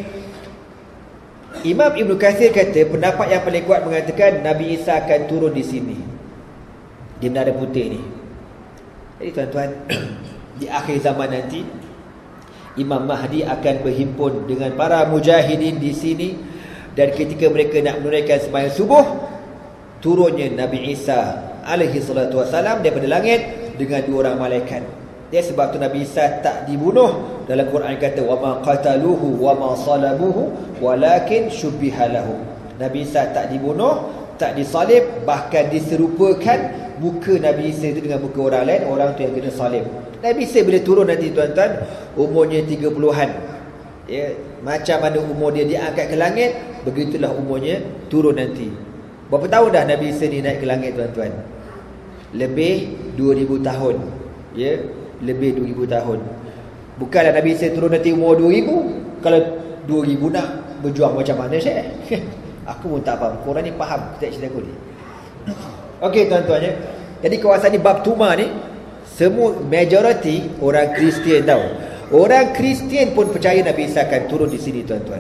Imam Ibn Katsir kata pendapat yang paling kuat mengatakan Nabi Isa akan turun di sini, di menara putih ni. Jadi tuan-tuan, di akhir zaman nanti Imam Mahdi akan berhimpun dengan para mujahidin di sini. Dan ketika mereka nak menunaikan sembahyang subuh, turunnya Nabi Isa alaihi salatu wasalam daripada langit dengan 2 orang malaikat. Dia sebab tu Nabi Isa tak dibunuh. Dalam Quran kata wa ma qataluhu wa ma salabuhu walakin syubbiha lahu. Nabi Isa tak dibunuh, tak disalib, bahkan diserupakan muka Nabi Isa itu dengan muka orang lain, orang tu yang kena salib. Nabi Isa bila turun nanti tuan-tuan umurnya 30-an. Ya, macam mana umur dia diangkat ke langit, begitulah umurnya turun nanti. Berapa tahun dah Nabi Isa ni naik ke langit tuan-tuan? Lebih 2000 tahun. Ya, lebih 2000 tahun. Bukanlah Nabi Isa turun nanti umur 2000. Kalau 2000 nak berjuang macam mana Syekh? Aku pun tak faham. Korang ni faham cerita aku ni. Okey tuan-tuan ya. Jadi kawasan ni bab Tuma ni semua majority orang Kristian tahu. Orang Kristian pun percaya Nabi Isa akan turun di sini tuan-tuan.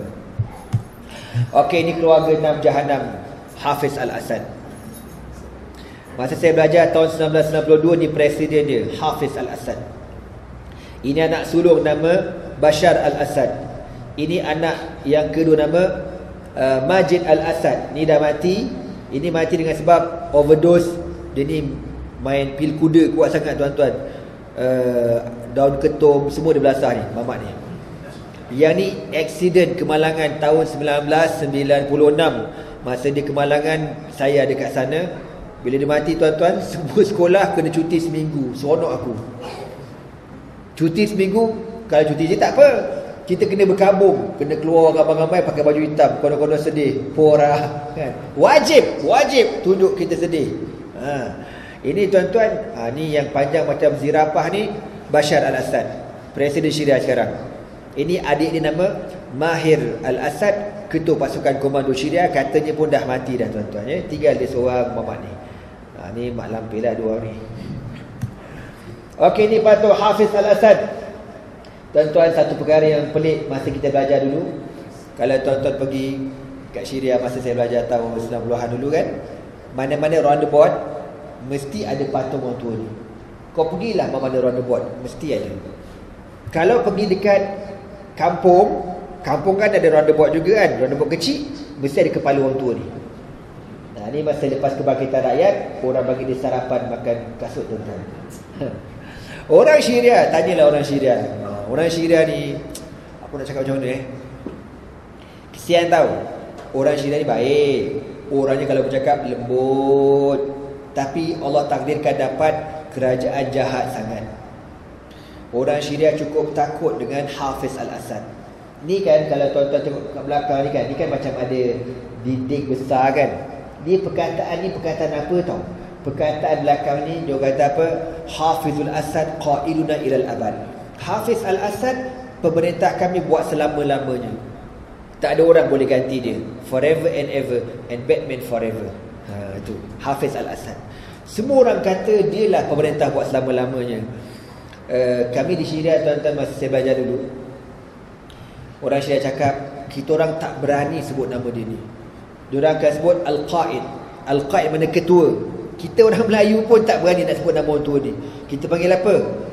Okey, ni keluarga 6 Jahanam Hafiz Al-Asad. Masa saya belajar tahun 1992 ni presiden dia Hafiz Al-Asad. Ini anak sulung nama Bashar Al-Asad. Ini anak yang kedua nama Majid Al-Asad. Ni dah mati. Ini mati dengan sebab overdose. Dia ni main pil kuda kuat sangat tuan-tuan. Daun ketum semua dia belasah ni mamak ni. Yang ni aksiden kemalangan tahun 1996. Masa dia kemalangan saya ada kat sana. Bila dia mati tuan-tuan, semua sekolah kena cuti seminggu. Seronok aku. Cuti seminggu. Kalau cuti je tak apa, kita kena berkabung, kena keluar ramai-ramai pakai baju hitam, konon-konon sedih, pora kan. Wajib tunjuk kita sedih. Ini tuan-tuan, ni yang panjang macam zirapah ni Bashar Al-Assad, presiden Syria sekarang. Ini adik dia nama Mahir Al-Assad, ketua pasukan komando Syria, katanya pun dah mati dah tuan-tuan ya. Tinggal dia seorang mamak ni. Ni mak lampir lah dua orang ni. Okey, ni patut Hafiz Al-Assad. Tuan-tuan, satu perkara yang pelik masa kita belajar dulu. Kalau tuan-tuan pergi kat Syria masa saya belajar tahun 90-an dulu kan, mana-mana roundabout mesti ada patung orang tua ni. Kau pergilah mana-mana roundabout, mesti ada. Kalau pergi dekat kampung kan ada roundabout juga kan, roundabout kecil, mesti ada kepala orang tua ni. Nah, ni masa lepas kebangkitan rakyat, orang bagi dia sarapan makan kasut tuan-tuan. Orang Syria, tanyalah orang Syria. Orang Syria ni, aku nak cakap macam mana kesian tahu. Orang Syria ni baik. Orangnya kalau bercakap lembut. Tapi Allah takdirkan dapat kerajaan jahat sangat. Orang Syria cukup takut dengan Hafiz Al-Assad. Ni kan kalau tuan-tuan tengok kat belakang ni kan macam ada dinding besar kan. Ni perkataan apa tau? Perkataan belakang ni dia kata apa? Hafizul Asad qailuna ilal abad. Hafiz Al-Assad, pemerintah kami buat selama-lamanya. Tak ada orang boleh ganti dia. Forever and ever, and Batman forever. Itu Hafiz Al-Assad. Semua orang kata dia lah pemerintah buat selama-lamanya. Kami di Syria tuan-tuan masa saya belajar dulu, orang Syria cakap kita orang tak berani sebut nama dia ni. Dia orang akan sebut Al-Qaid. Al-Qaid mana ketua. Kita orang Melayu pun tak berani nak sebut nama orang tua ni. Kita panggil apa?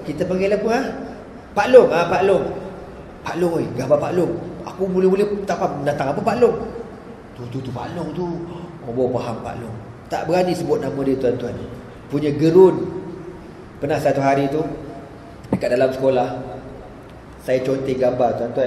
Pak Long. Pak Long oi, gambar Pak Long. Aku mula-mula tak faham datang apa Pak Long. Tu Pak Long tu. Baru faham Pak Long. Tak berani sebut nama dia tuan-tuan. Punya gerun. Pernah satu hari tu dekat dalam sekolah saya conteng gambar tuan-tuan.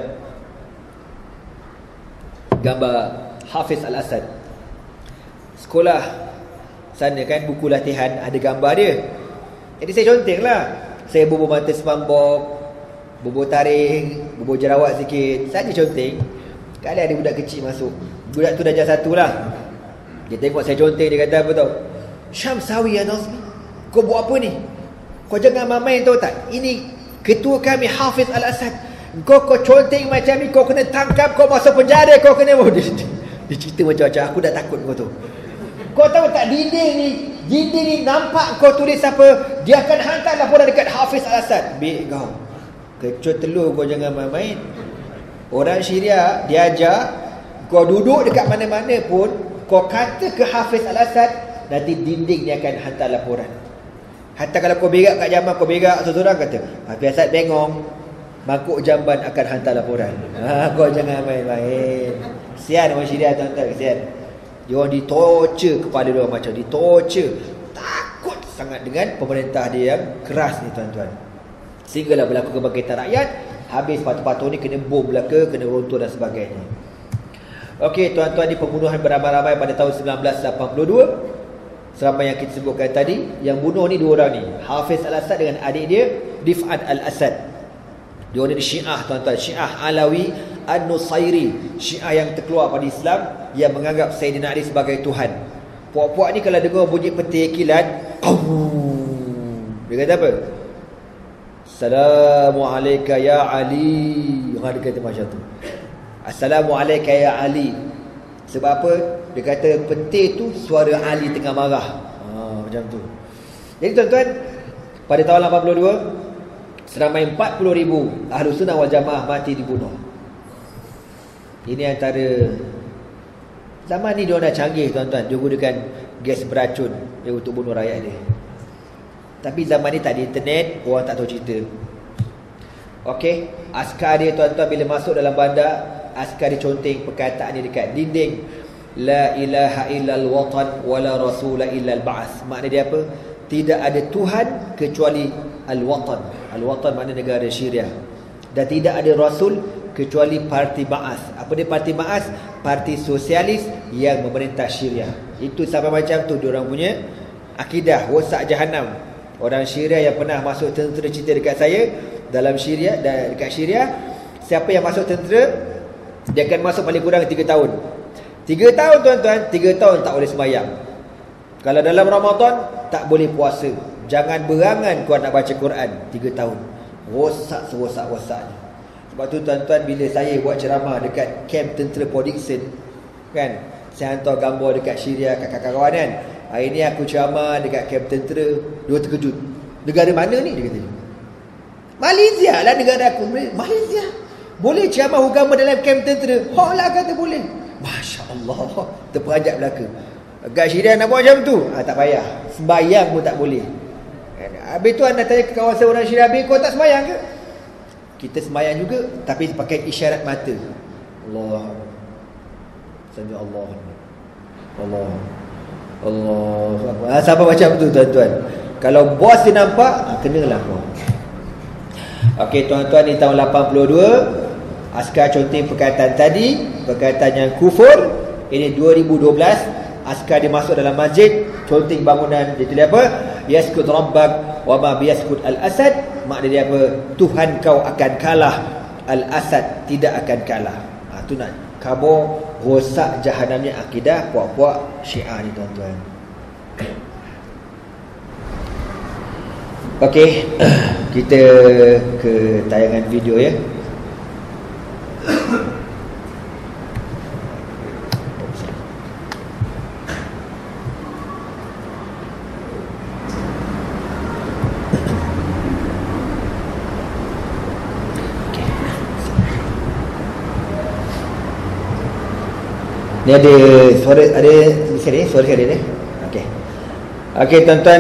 Gambar Hafiz Al-Assad. Sekolah sana kan buku latihan ada gambar dia. Jadi saya conteng lah. Saya bubur mata semambok, bubur taring, bubur jerawat sikit. Saja conteng. Kali ada budak kecil masuk. Budak tu darjah 1 lah. Dia tengok saya conteng, dia kata apa tau? Syamsawi ya Nazmi, kau buat apa ni? Kau jangan main tahu tak? Ini ketua kami Hafiz Al-Assad. Kau conteng macam ni, kau kena tangkap, kau masuk penjara, kau kena... Dia cerita macam-macam. Aku dah takut kau tu. Kau tahu tak dinding ni nampak kau tulis apa? Dia akan hantar laporan dekat Hafiz Al-Assad. Baik kau. Kecut telur kau jangan main-main. Orang Syria dia ajar kau duduk dekat mana-mana pun, kau kata ke Hafiz Al-Assad, nanti dinding dia akan hantar laporan. Hatta kalau kau berak kat jamban, kau berak seorang kata Hafiz Al-Assad bengong, mangkuk jamban akan hantar laporan. Kau jangan main-main. Kesian orang Syria tuan-tuan, kesian. Dia orang ditorture, kepala dia orang macam ditorture. Takut sangat dengan pemerintah dia yang keras ni tuan-tuan. Sehinggalah berlaku kebangkitan rakyat. Habis patung-patung ni kena bom belaka, kena runtuh dan sebagainya. Okey tuan-tuan, ni pembunuhan beramai-ramai pada tahun 1982. Seramai yang kita sebutkan tadi. Yang bunuh ni dua orang ni, Hafiz Al-Assad dengan adik dia Rif'at Al-Assad. Dia orang ni Syiah tuan-tuan, Syiah Alawi An-Nusairi, Syiah yang terkeluar pada Islam, yang menganggap Sayyidina Ali sebagai Tuhan. Puak-puak ni kalau dengar bunyi peti kilat, dia kata apa? Assalamualaikum ya Ali. Dia kata macam tu, Assalamualaikum ya Ali. Sebab apa? Dia kata peti tu suara Ali tengah marah. Macam tu. Jadi tuan-tuan, pada tahun 82 seramai 40,000 Ahlus Sunnah wal Jamaah mati dibunuh. Ini antara zaman ni dia dah canggih tuan-tuan. Dia gunakan gas beracun untuk bunuh rakyat dia. Tapi zaman ni tak ada internet, orang tak tahu cerita. Okey, askar dia tuan-tuan bila masuk dalam bandar, askar dia conteng perkataan dia dekat dinding. La ilaha illal watan wala rasula illal ba'as. Makna dia apa? Tidak ada Tuhan kecuali al-watan. Al-watan makna negara Syria. Dan tidak ada Rasul kecuali parti Ba'as. Apa dia parti Ba'as? Parti sosialis yang memerintah Syria. Itu sampai macam tu diorang punya akidah wasak jahanam. Orang Syria yang pernah masuk tentera cerita dekat saya, dalam Syria dan dekat Syria, siapa yang masuk tentera, dia akan masuk paling kurang 3 tahun. 3 tahun tuan-tuan, 3 tahun tak boleh sembahyang. Kalau dalam Ramadan tak boleh puasa. Jangan berangan kau nak baca Quran 3 tahun. Rosak serosak-rosaknya. Sebab tu tuan-tuan, bila saya buat ceramah dekat kamp tentera Port Dickson, kan, saya hantar gambar dekat Syria kat kawan-kawan kan. Hari ni aku ceramah dekat kamp tentera, dia terkejut. Negara mana ni? Dia kata. Malaysia lah negara aku. Malaysia boleh ceramah agama dalam kamp tentera? Hak lah kata boleh. Masya Allah, terperanjat belaka. Agak Syria nak buat macam tu, tak payah. Sembayang pun tak boleh. Habis tu anda tanya ke kawasan orang Syria, habis kau tak sembayang ke? Kita sembayang juga, tapi pakai isyarat mata. Allah, Sami Allah, Allah, Allah. Sampai macam tu tuan-tuan. Kalau bos dia nampak, kenalah kau. Okey tuan-tuan, ni tahun 82. Askar conteng perkataan tadi, perkataan yang kufur. Ini 2012, askar dia masuk dalam masjid, conteng bangunan. Dia tulis apa? Yaskut rabbak wa ma biyaskut al-asad. Makna dia apa? Tuhan kau akan kalah, al-asad tidak akan kalah. Tu nak kabur rosak jahanamnya akidah puak-puak Syiah ni tuan-tuan. Okey, kita ke tayangan video ya. Ni ada suara, ada tulisan ni, suara ada ni. Okey. Okey tuan-tuan.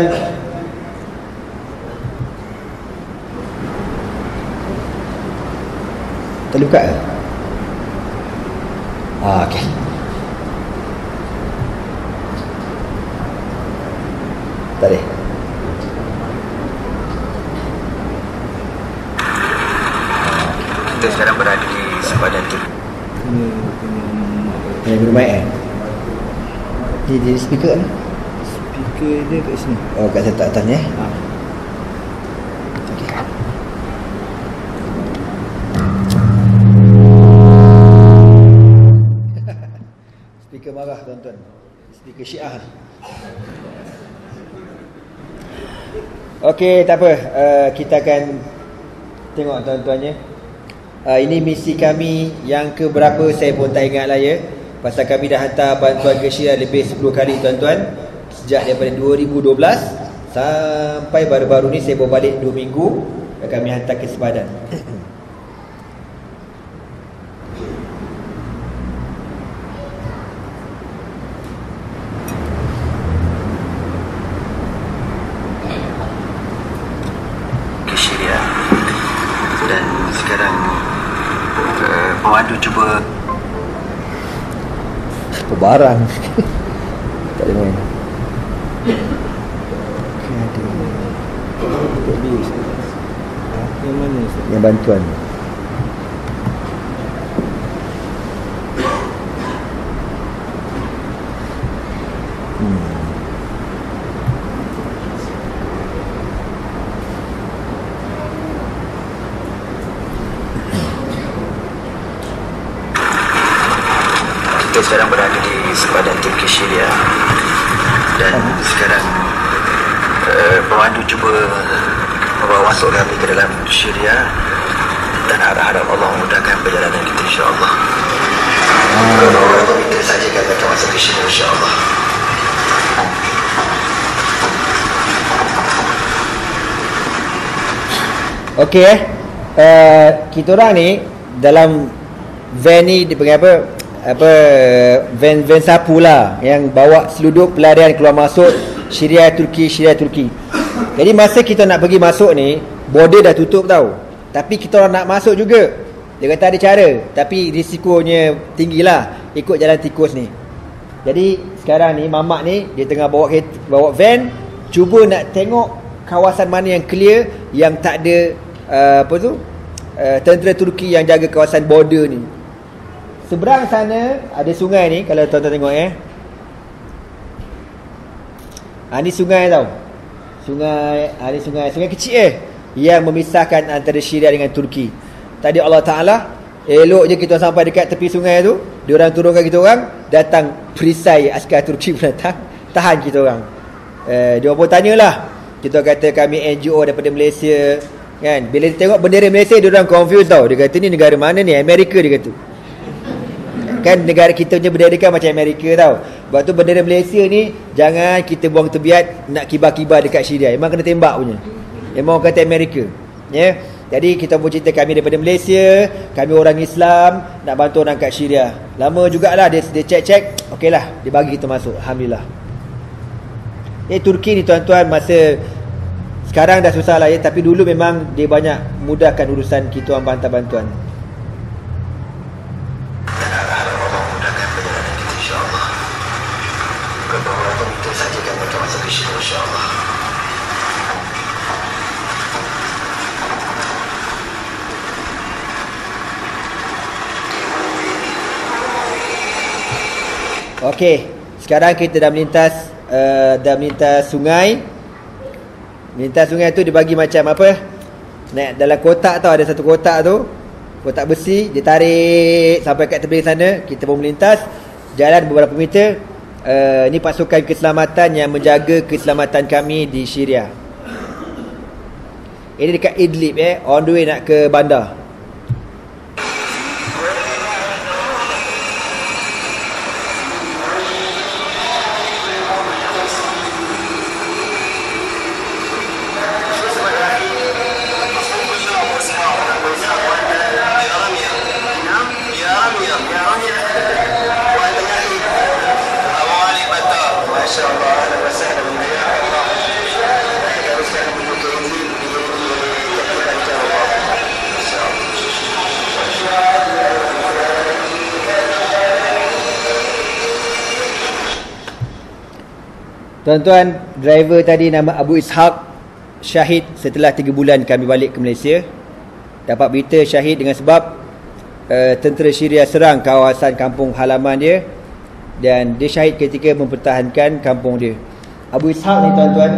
Terbuka ke? Okey. Tak ada. Kita sekarang berada di sepadan tu. Yang bermain kan? Dia speaker kan? Speaker dia kat sini. Oh, kat atas ni Okey. Speaker marah tuan-tuan. Speaker Syiah. Okey, tak apa. Kita akan tengok tuan-tuannya. Ini misi kami yang keberapa saya pun tak ingat lah ya. Pasal kami dah hantar bantuan ke Syria lebih 10 kali tuan-tuan. Sejak daripada 2012 sampai baru-baru ni saya baru balik 2 minggu dan kami hantar ke sepadan. Ke Syria. Dan sekarang pemandu cuba Barang Tak ada main. Yang mana? Yang bantuan. Kita sekarang berada di sepadan Turki Syria dan sekarang pemandu cuba membawa masuk kami ke dalam Syria dan harap Allah memudahkan perjalanan kita, insya-Allah. Kalau kita saja kami akan masuk ke Syria, insya-Allah. Okey kita orang ni dalam van ni dipanggil apa van sapu lah yang bawa seludup pelarian keluar masuk Syria Turki. Jadi masa kita nak pergi masuk ni, border dah tutup tau. Tapi kita orang nak masuk juga. Dia kata ada cara, tapi risikonya tinggilah ikut jalan tikus ni. Jadi sekarang ni mamak ni dia tengah bawa van, cuba nak tengok kawasan mana yang clear, yang tak ada tentera Turki yang jaga kawasan border ni. Seberang sana ada sungai ni, kalau tuan-tuan tengok ni sungai tau. Ni sungai kecil yang memisahkan antara Syria dengan Turki. Tadi Allah Ta'ala elok je kita sampai dekat tepi sungai tu, diorang turunkan kita orang, datang perisai askar Turki pun datang tahan kita orang. Dia pun tanyalah, kita kata kami NGO daripada Malaysia kan. Bila dia tengok bendera Malaysia, diorang confused tau. Dia kata ni negara mana ni? Amerika, dia kata. Kan negara kita punya bendera kan macam Amerika tau. Sebab tu bendera Malaysia ni jangan kita buang tebiat nak kibar-kibar dekat Syria. Memang kena tembak punya. Memang orang kata Amerika. Ya. Jadi kita pun cerita kami daripada Malaysia, kami orang Islam nak bantu orang kat Syria. Lama jugalah dia check. Okeylah, dia bagi kita masuk. Alhamdulillah. Turki ni tuan-tuan masa sekarang dah susah lah tapi dulu memang dia banyak mudahkan urusan kita orang hantar bantuan. Okey, sekarang kita dah melintas sungai. Melintas sungai tu dibagi macam apa? Naik dalam kotak tau, ada satu kotak tu, kotak besi, dia tarik sampai kat tepi sana, kita pun melintas jalan beberapa meter. Ni pasukan keselamatan yang menjaga keselamatan kami di Syria. Ini dekat Idlib on the way nak ke bandar. Tuan-tuan, driver tadi nama Abu Ishaq syahid setelah 3 bulan kami balik ke Malaysia. Dapat berita syahid dengan sebab tentera Syria serang kawasan kampung halaman dia, dan dia syahid ketika mempertahankan kampung dia. Abu Ishaq ni tuan-tuan,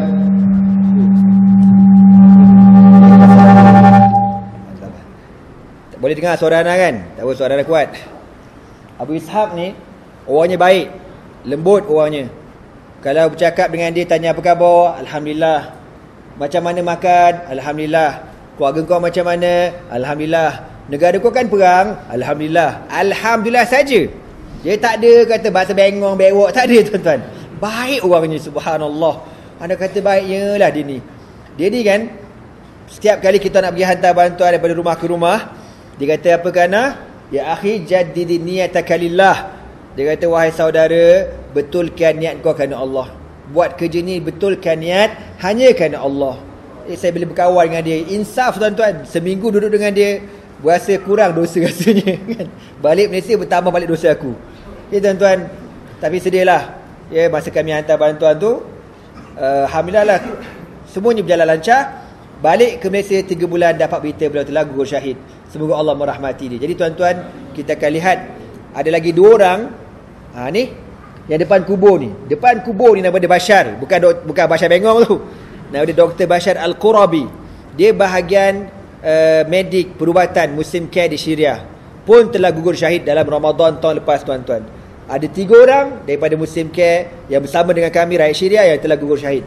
boleh dengar suara anak kan? Tak boleh, suara anak kuat. Abu Ishaq ni orangnya baik, lembut orangnya. Kalau bercakap dengan dia, tanya apa khabar, Alhamdulillah. Macam mana makan, Alhamdulillah. Keluarga kau macam mana, Alhamdulillah. Negara kau kan perang, Alhamdulillah. Alhamdulillah saja. Dia tak ada kata bahasa bengong, bewok, tak ada tuan-tuan. Baik orangnya, subhanallah. Anda kata baiknya lah dia ni. Dia ni kan, setiap kali kita nak pergi hantar bantuan daripada rumah ke rumah, dia kata apa kana? Ya akhi, jaddid niyataka lillah. Dia kata, wahai saudara, betulkan niat kau kerana Allah. Buat kerja ni betulkan niat hanya kerana Allah. Saya bila berkawan dengan dia, insaf tuan-tuan, seminggu duduk dengan dia, berasa kurang dosa rasanya kan. Balik Malaysia bertambah balik dosa aku. Tuan-tuan, tapi sedihlah, Ya, masa kami hantar bantuan tu, alhamdulillah lah, semuanya berjalan lancar. Balik ke Malaysia 3 bulan dapat berita beliau telah gugur syahid. Semoga Allah merahmati dia. Jadi tuan-tuan, kita akan lihat ada lagi 2 orang. Ni yang depan kubur ni. Depan kubur ni nama dia Bashar. Bukan Bashar Bengong tu. Nama dia Dr. Bashar Al-Qurabi. Dia bahagian medik perubatan Muslim Care di Syria. Pun telah gugur syahid dalam Ramadan tahun lepas tuan-tuan. Ada 3 orang daripada Muslim Care yang bersama dengan kami rakyat Syria yang telah gugur syahid.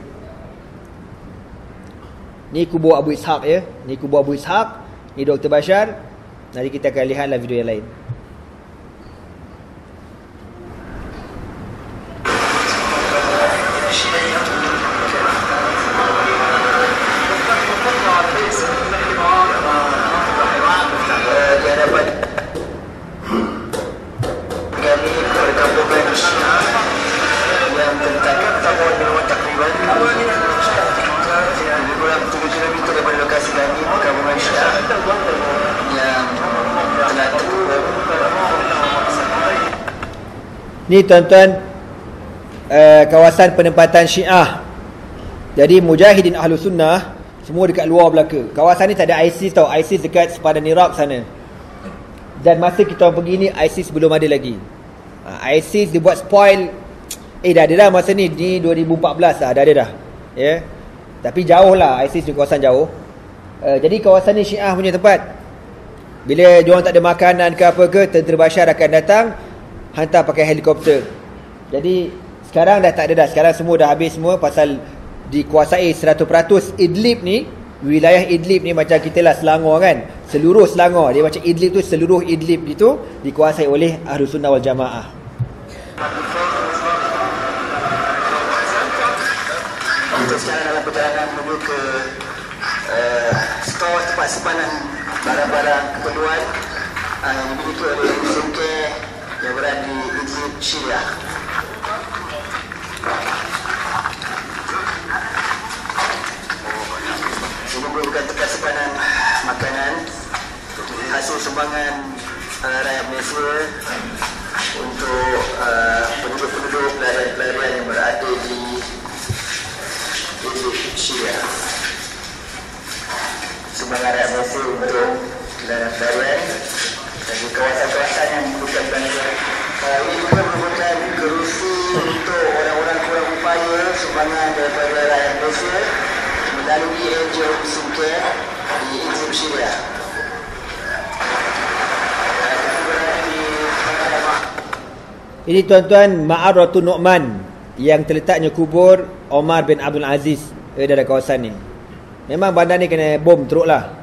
Ni kubur Abu Ishaq ya. Ni kubur Abu Ishaq. Ni Dr. Bashar. Nanti kita akan lihatlah video yang lain. Ni tuan-tuan, kawasan penempatan Syiah. Jadi mujahidin ahlu sunnah semua dekat luar belaka. Kawasan ni tak ada ISIS tau. ISIS dekat sepadan Iraq sana. Dan masa kita pergi ni ISIS belum ada lagi. ISIS dia buat spoil. Dah ada dah masa ni. Di 2014 dah ada dah. Ya. Tapi jauh lah, ISIS di kawasan jauh. Jadi kawasan ni Syiah punya tempat. Bila diorang tak ada makanan ke apa ke, tentera Bashar akan datang, hantar pakai helikopter. Jadi sekarang dah tak ada dah. Sekarang semua dah habis semua pasal dikuasai 100% Idlib ni. Wilayah Idlib ni macam kita lah Selangor kan. Seluruh Selangor. Dia macam Idlib tu, seluruh Idlib itu dikuasai oleh Ahlus Sunnah wal Jamaah. Untuk sekarang dalam perjalanan menuju ke stor tempat simpanan barang-barang keperluan yang dimiliki oleh Muslim Care yang berada di Idlib, Syria. Ini merupakan tempat simpanan makanan hasil sumbangan rakyat Malaysia untuk penduduk-penduduk pelarian yang berada di Idlib, Syria. Sumbangan rakyat Malaysia untuk pelarian dan di kawasan-kawasan yang memerlukan bantuan. Ini juga merupakan kerusi untuk orang-orang kurang upaya sumbangan daripada rakyat Malaysia melalui NGO Muslim Care di Idlib, Syria. Ini tuan-tuan Ma'aratul Nu'man yang terletaknya kubur Omar bin Abdul Aziz dalam kawasan ni. Memang bandar ni kena bom teruk lah.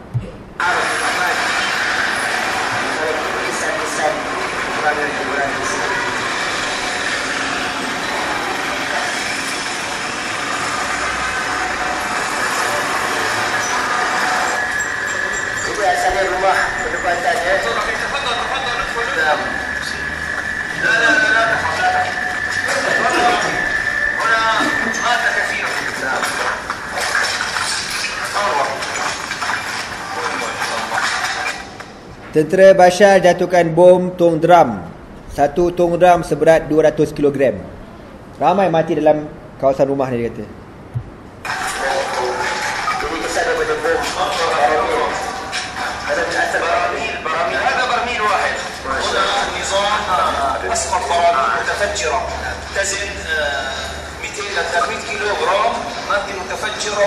Tentera Bashar jatuhkan bom tong drum. Satu tong drum seberat 200 kg. Ramai mati dalam kawasan rumah ni, dia kata. متفجرة تزن 200 إلى 300 كيلوغرام مادة متفجرة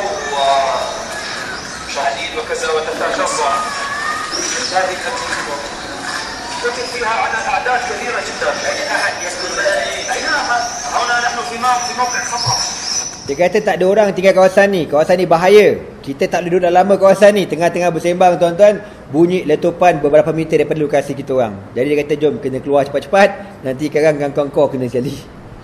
وحديد وكذا وتتجزأ. هذه قتل فيها أعداد كثيرة جدا. أي أحد يسكن بها؟ هنا نحن في موقع خطر. Dia kata tak ada orang tinggal kawasan ni. Kawasan ni bahaya. Kita tak boleh duduk dah lama kawasan ni. Tengah-tengah bersembang tuan-tuan, bunyi letupan beberapa meter daripada lokasi kita orang. Jadi dia kata jom kena keluar cepat-cepat. Nanti sekarang kangkong-kong kena sekali.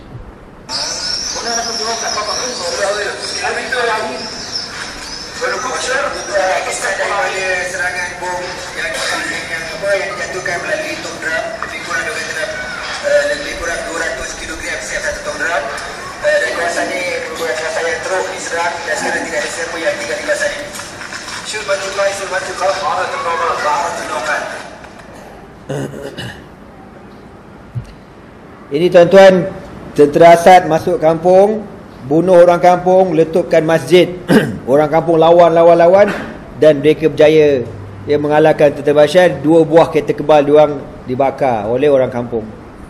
Serangan bom yang dijatuhkan melalui tong drum lebih kurang 200 kg setiap satu tong drum. Dan kawasan ni merupakan kawasan yang teruk diserang dan sekarang tidak ada siapa yang tinggal di kawasan ini. Syurbatullah, syurbatullah, ma'aratul Nu'man, ma'aratul Nu'man. Ini tuan-tuan Tentera Asad masuk kampung, bunuh orang kampung, letupkan masjid. Orang kampung lawan, dan mereka berjaya. Dia mengalahkan tentera Bashar. 2 buah kereta kebal diorang dibakar oleh orang kampung.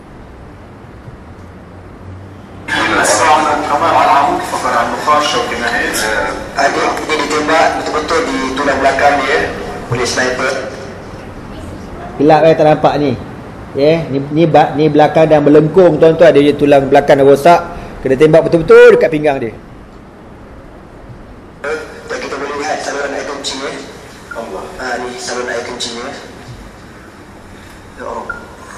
Dia ditembak betul-betul di tulang belakang dia oleh sniper. Gelap tak nampak ni. Ni belakang dan melengkung tuan-tuan. Dia tulang belakang dah rosak. Kena tembak betul-betul dekat pinggang dia. Dan kita boleh lihat saluran air kencing ni. Ni saluran air kencing ni. Ya Allah.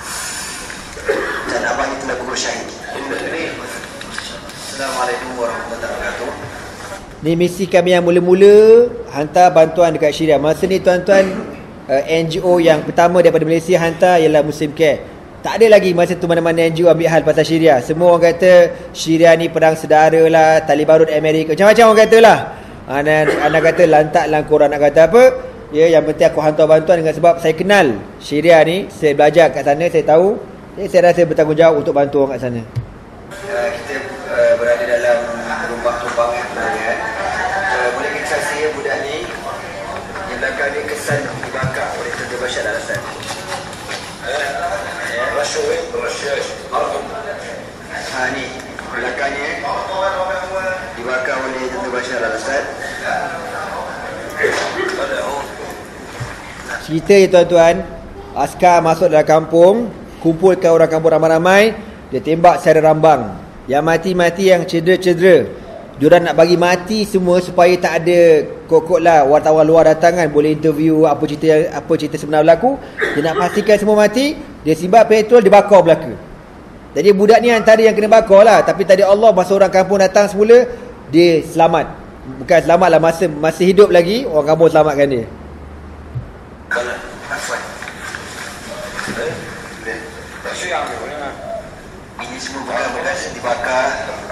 Dan abang ni telah gugur syahid. Assalamualaikum warahmatullahi wabarakatuh. Ni misi kami yang mula-mula hantar bantuan dekat Syria. Masa ni tuan-tuan, NGO yang pertama daripada Malaysia hantar ialah Muslim Care. Tak ada lagi masa tu mana-mana NGO ambil hal pasal Syria. Semua orang kata Syria ni perang sedara lah, Taliban Amerika, macam-macam orang kata lah. Anda kata lantak lah korang nak kata apa. Ya, yang penting aku hantar bantuan dengan sebab saya kenal Syria ni. Saya belajar kat sana, saya tahu. Saya rasa bertanggungjawab untuk bantu orang kat sana. Kita berada dalam rumah tumpang sebenarnya. Boleh kita saksi budak ni di belakang dia kesan dibakar oleh tentera Bashar al-Assad. Ni belakangnya dibakar oleh tentera Bashar al-Assad. Cerita je tuan-tuan, askar masuk dalam kampung, kumpulkan orang kampung ramai-ramai, dia tembak secara rambang. Yang mati-mati, yang cedera-cedera, diorang nak bagi mati semua supaya tak ada kokok lah wartawan luar datang kan, boleh interview apa cerita sebenar berlaku. Dia nak pastikan semua mati. Dia simbat petrol, dia bakar belaka. Jadi budak ni antara yang kena bakar lah. Tapi tadi Allah masa orang kampung datang semula, dia selamat. Bukan selamat lah, masih hidup lagi, orang kampung selamatkan dia. Ini semua bekas dibakar.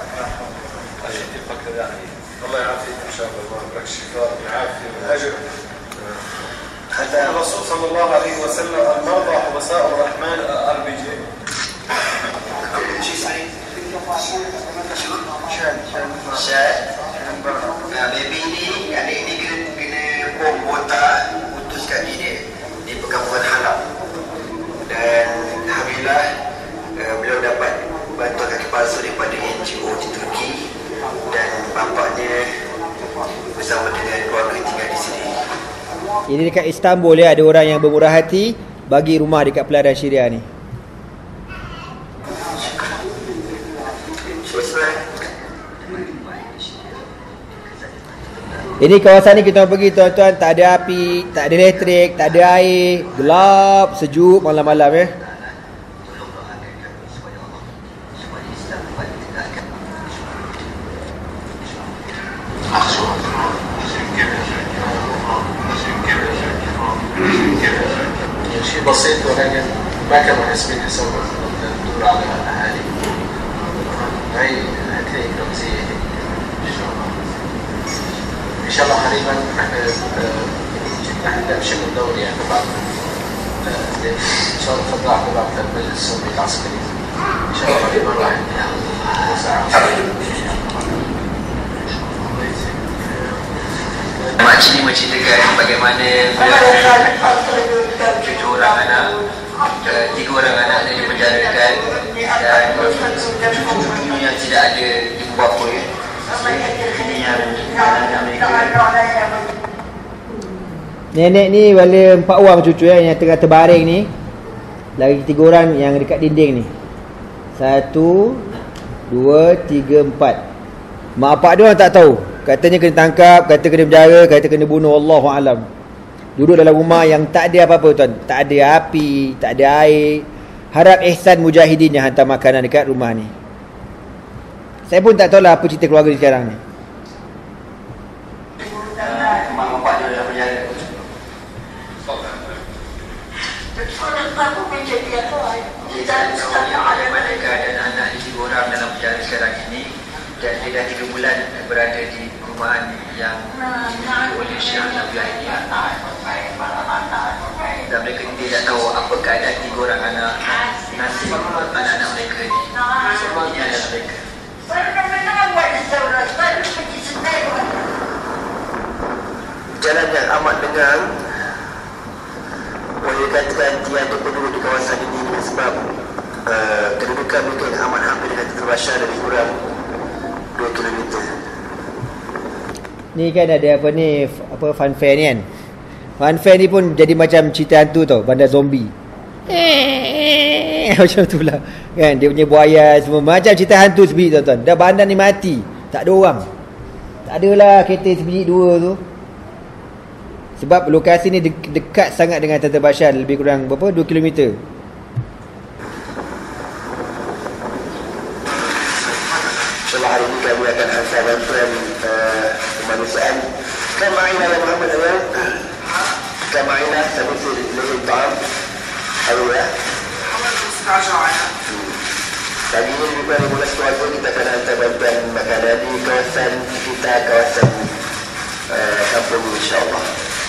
الله يعافيك ان شاء الله ويبارك لك الشفاء والعافيه والاجر. حتى الرسول صلى الله عليه وسلم المرضى حبساء الرحمن RPG. Baby ni, adik ni kena bom botak putus kaki dia di perkampungan Halab. Dan alhamdulillah beliau dapat bantuan kaki palsu daripada NGO di Turki. Dan bapaknya bersama dengan keluarga tinggal di sini. Ini dekat Istanbul ya, ada orang yang bermurah hati bagi rumah dekat peladan Syria ni. Ini kawasan ni kita pergi tuan-tuan, tak ada api, tak ada elektrik, tak ada air, gelap, sejuk malam-malam ya. شيء بسيط ولكن ما كان محسوبين حساب الدور على الاهالي. هي هتلاقي رمزيه ان شاء الله قريبا نحن بشكل دوري يعني بعد ان شاء الله خضاع تبع المجلس السعودي العسكري ان شاء الله قريبا راح نوسع. Makcik ni menceritakan bagaimana tujuh orang anak, 3 orang anak dia dipenjarakan dan cucu yang tidak ada ibu bapa ya. Ini yang anak mereka. Nenek ni wala 4 orang cucu ya, yang tengah terbaring ni. Lagi 3 orang yang dekat dinding ni. 1, 2, 3, 4. Mak bapak dia orang tak tahu. Katanya kena tangkap, kata kena penjara, kata kena bunuh, Allahu alam. Duduk dalam rumah yang tak ada apa-apa tuan. Tak ada api, tak ada air. Harap Ihsan Mujahidin yang hantar makanan dekat rumah ni. Saya pun tak tahulah apa cerita keluarga ni sekarang ni. Mak bapak dia dalam penjara. Bagaimana keadaan anak di 3 orang dalam penjara sekarang ini. Dan dia dah 3 bulan berada di perumahan yang dimiliki oleh Syekh Nabilah ini. dan mereka ni dia tak tahu apa keadaan 3 orang anak nasib anak-anak mereka ni. Ini adalah mereka. Jalan yang amat lengang boleh dikatakan tiada penduduk di kawasan ini sebab kedudukan mereka yang amat hampir dengan Terbasar lebih kurang 2 kilometer. Ni kan ada apa ni, apa funfair ni kan. Funfair ni pun jadi macam cerita hantu tau, bandar zombie. Macam tu lah kan, dia punya buaya semua macam cerita hantu sebiji tuan-tuan. Dah bandar ni mati, tak ada orang. Tak adalah kereta sebiji 2 tu. Sebab lokasi ni dekat sangat dengan Terbasar, lebih kurang berapa? 2 kilometer. Setelah hari ini kami akan hantar bantuan kemanusiaan. Kamaina ya Muhammad awal. Kamaina sambil lebih taam. Awal ya. Pagi ini lebih kurang 15 keluarga kita akan hantar bantuan makanan di kawasan sekitar kawasan kampung insyaAllah.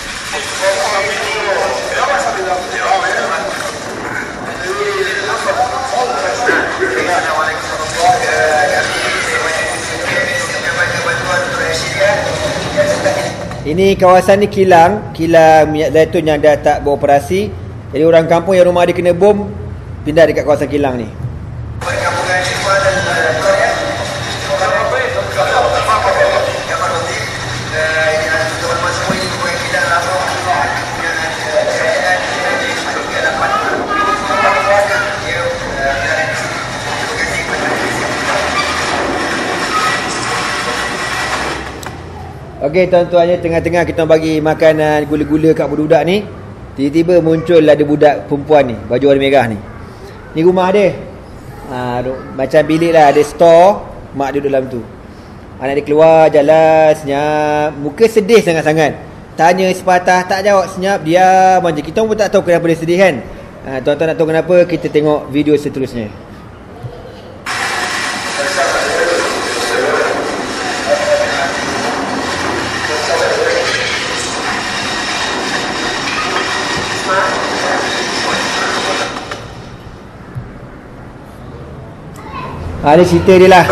Ini kawasan ni kilang minyak zaitun yang dah tak beroperasi. Jadi orang kampung yang rumah dia kena bom pindah dekat kawasan kilang ni. Okey tuan-tuan, tengah-tengah kita bagi makanan gula-gula kat budak-budak ni, tiba-tiba muncul ada budak perempuan ni, baju warna merah ni. Ni rumah dia. Macam bilik lah, ada store, mak dia duduk dalam tu. Anak dia keluar jalan senyap, muka sedih sangat-sangat. Tanya sepatah tak jawab, senyap diam aja. Kita pun tak tahu kenapa dia sedih kan. Tuan-tuan nak tahu kenapa, kita tengok video seterusnya. Ini cerita dia lah.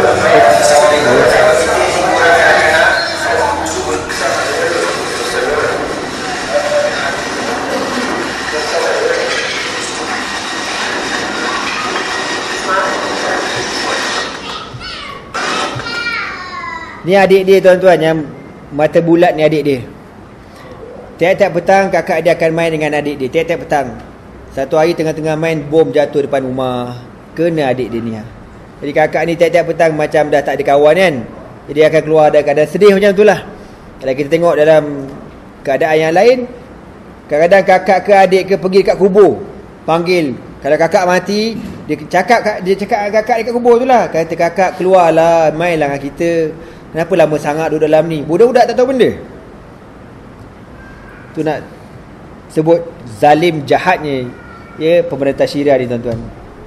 Ni adik dia tuan-tuan, yang mata bulat ni adik dia. Tiap-tiap petang kakak dia akan main dengan adik dia. Tiap-tiap petang. Satu hari tengah-tengah main, bom jatuh depan rumah, kena adik dia ni. Jadi kakak ni tiap-tiap petang macam dah tak ada kawan kan. Jadi akan keluar ada keadaan sedih macam tu lah. Kalau kita tengok dalam keadaan yang lain, kadang-kadang kakak ke adik ke pergi dekat kubur, panggil. Kalau kakak mati, dia cakap kakak dekat kubur tu lah. Kata kakak keluarlah, mainlah dengan kita. Kenapa lama sangat duduk dalam ni? Budak-budak tak tahu benda. Tu nak sebut zalim jahatnya pemerintah Syria ni tuan-tuan.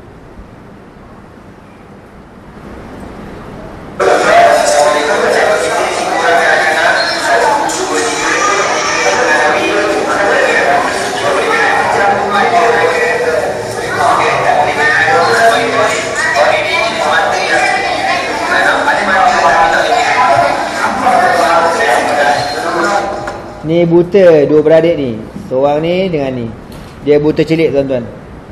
Ni buta, 2 beradik ni. Seorang ni dengan ni. Dia buta celik tuan-tuan.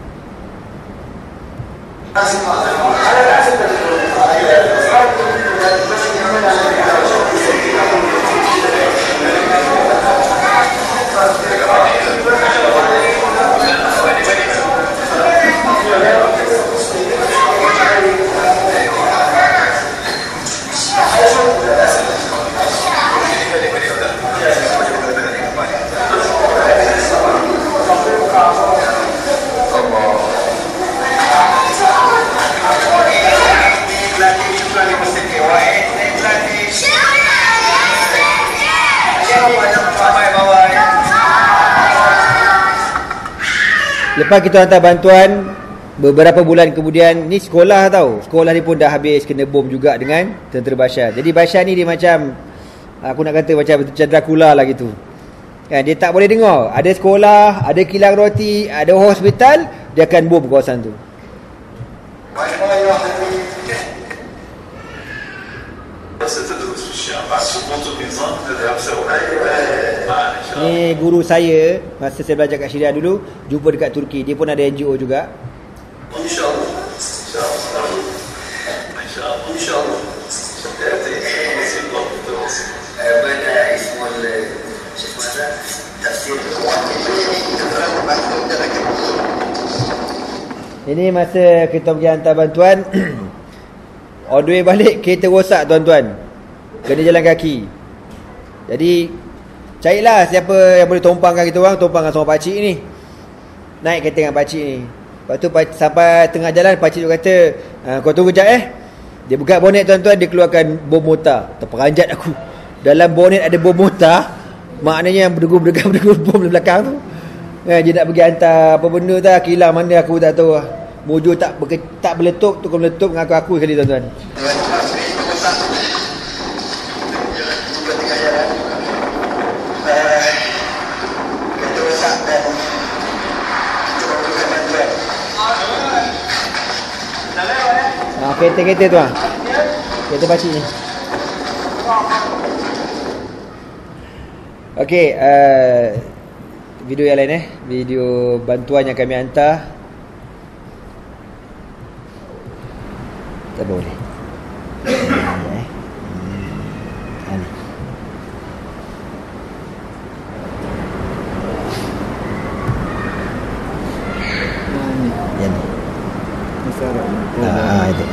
Lepas kita hantar bantuan, beberapa bulan kemudian, ni sekolah tau. Sekolah ni pun dah habis kena bom juga dengan tentera Bashar. Jadi Bashar ni dia macam, aku nak kata macam Dracula lah gitu. Dia tak boleh dengar. Ada sekolah, ada kilang roti, ada hospital, dia akan bom kawasan tu. Ni guru saya masa saya belajar kat Syria dulu, jumpa dekat Turki. Dia pun ada NGO juga. Ini masa kita pergi hantar bantuan on the way balik kereta rosak tuan-tuan, kena jalan kaki. Jadi carilah siapa yang boleh tumpangkan kita orang, tumpangkan sama pakcik ni, naik kereta dengan pakcik ni. Lepas tu sampai tengah jalan pakcik tu kata, kau tunggu sekejap Dia buka bonet tuan-tuan, dia keluarkan bom mortar. Terperanjat aku. Dalam bonet ada bom mortar, maknanya yang berdegur bom di belakang tu. Dia nak pergi hantar apa benda tak, kilang mana aku tak tahu lah. Mojo tak meletup, tukar meletup dengan aku sekali tuan-tuan. Kereta tu lah, kereta pakcik ni. Okey, video yang lain video bantuan yang kami hantar. Tak boleh. Itu.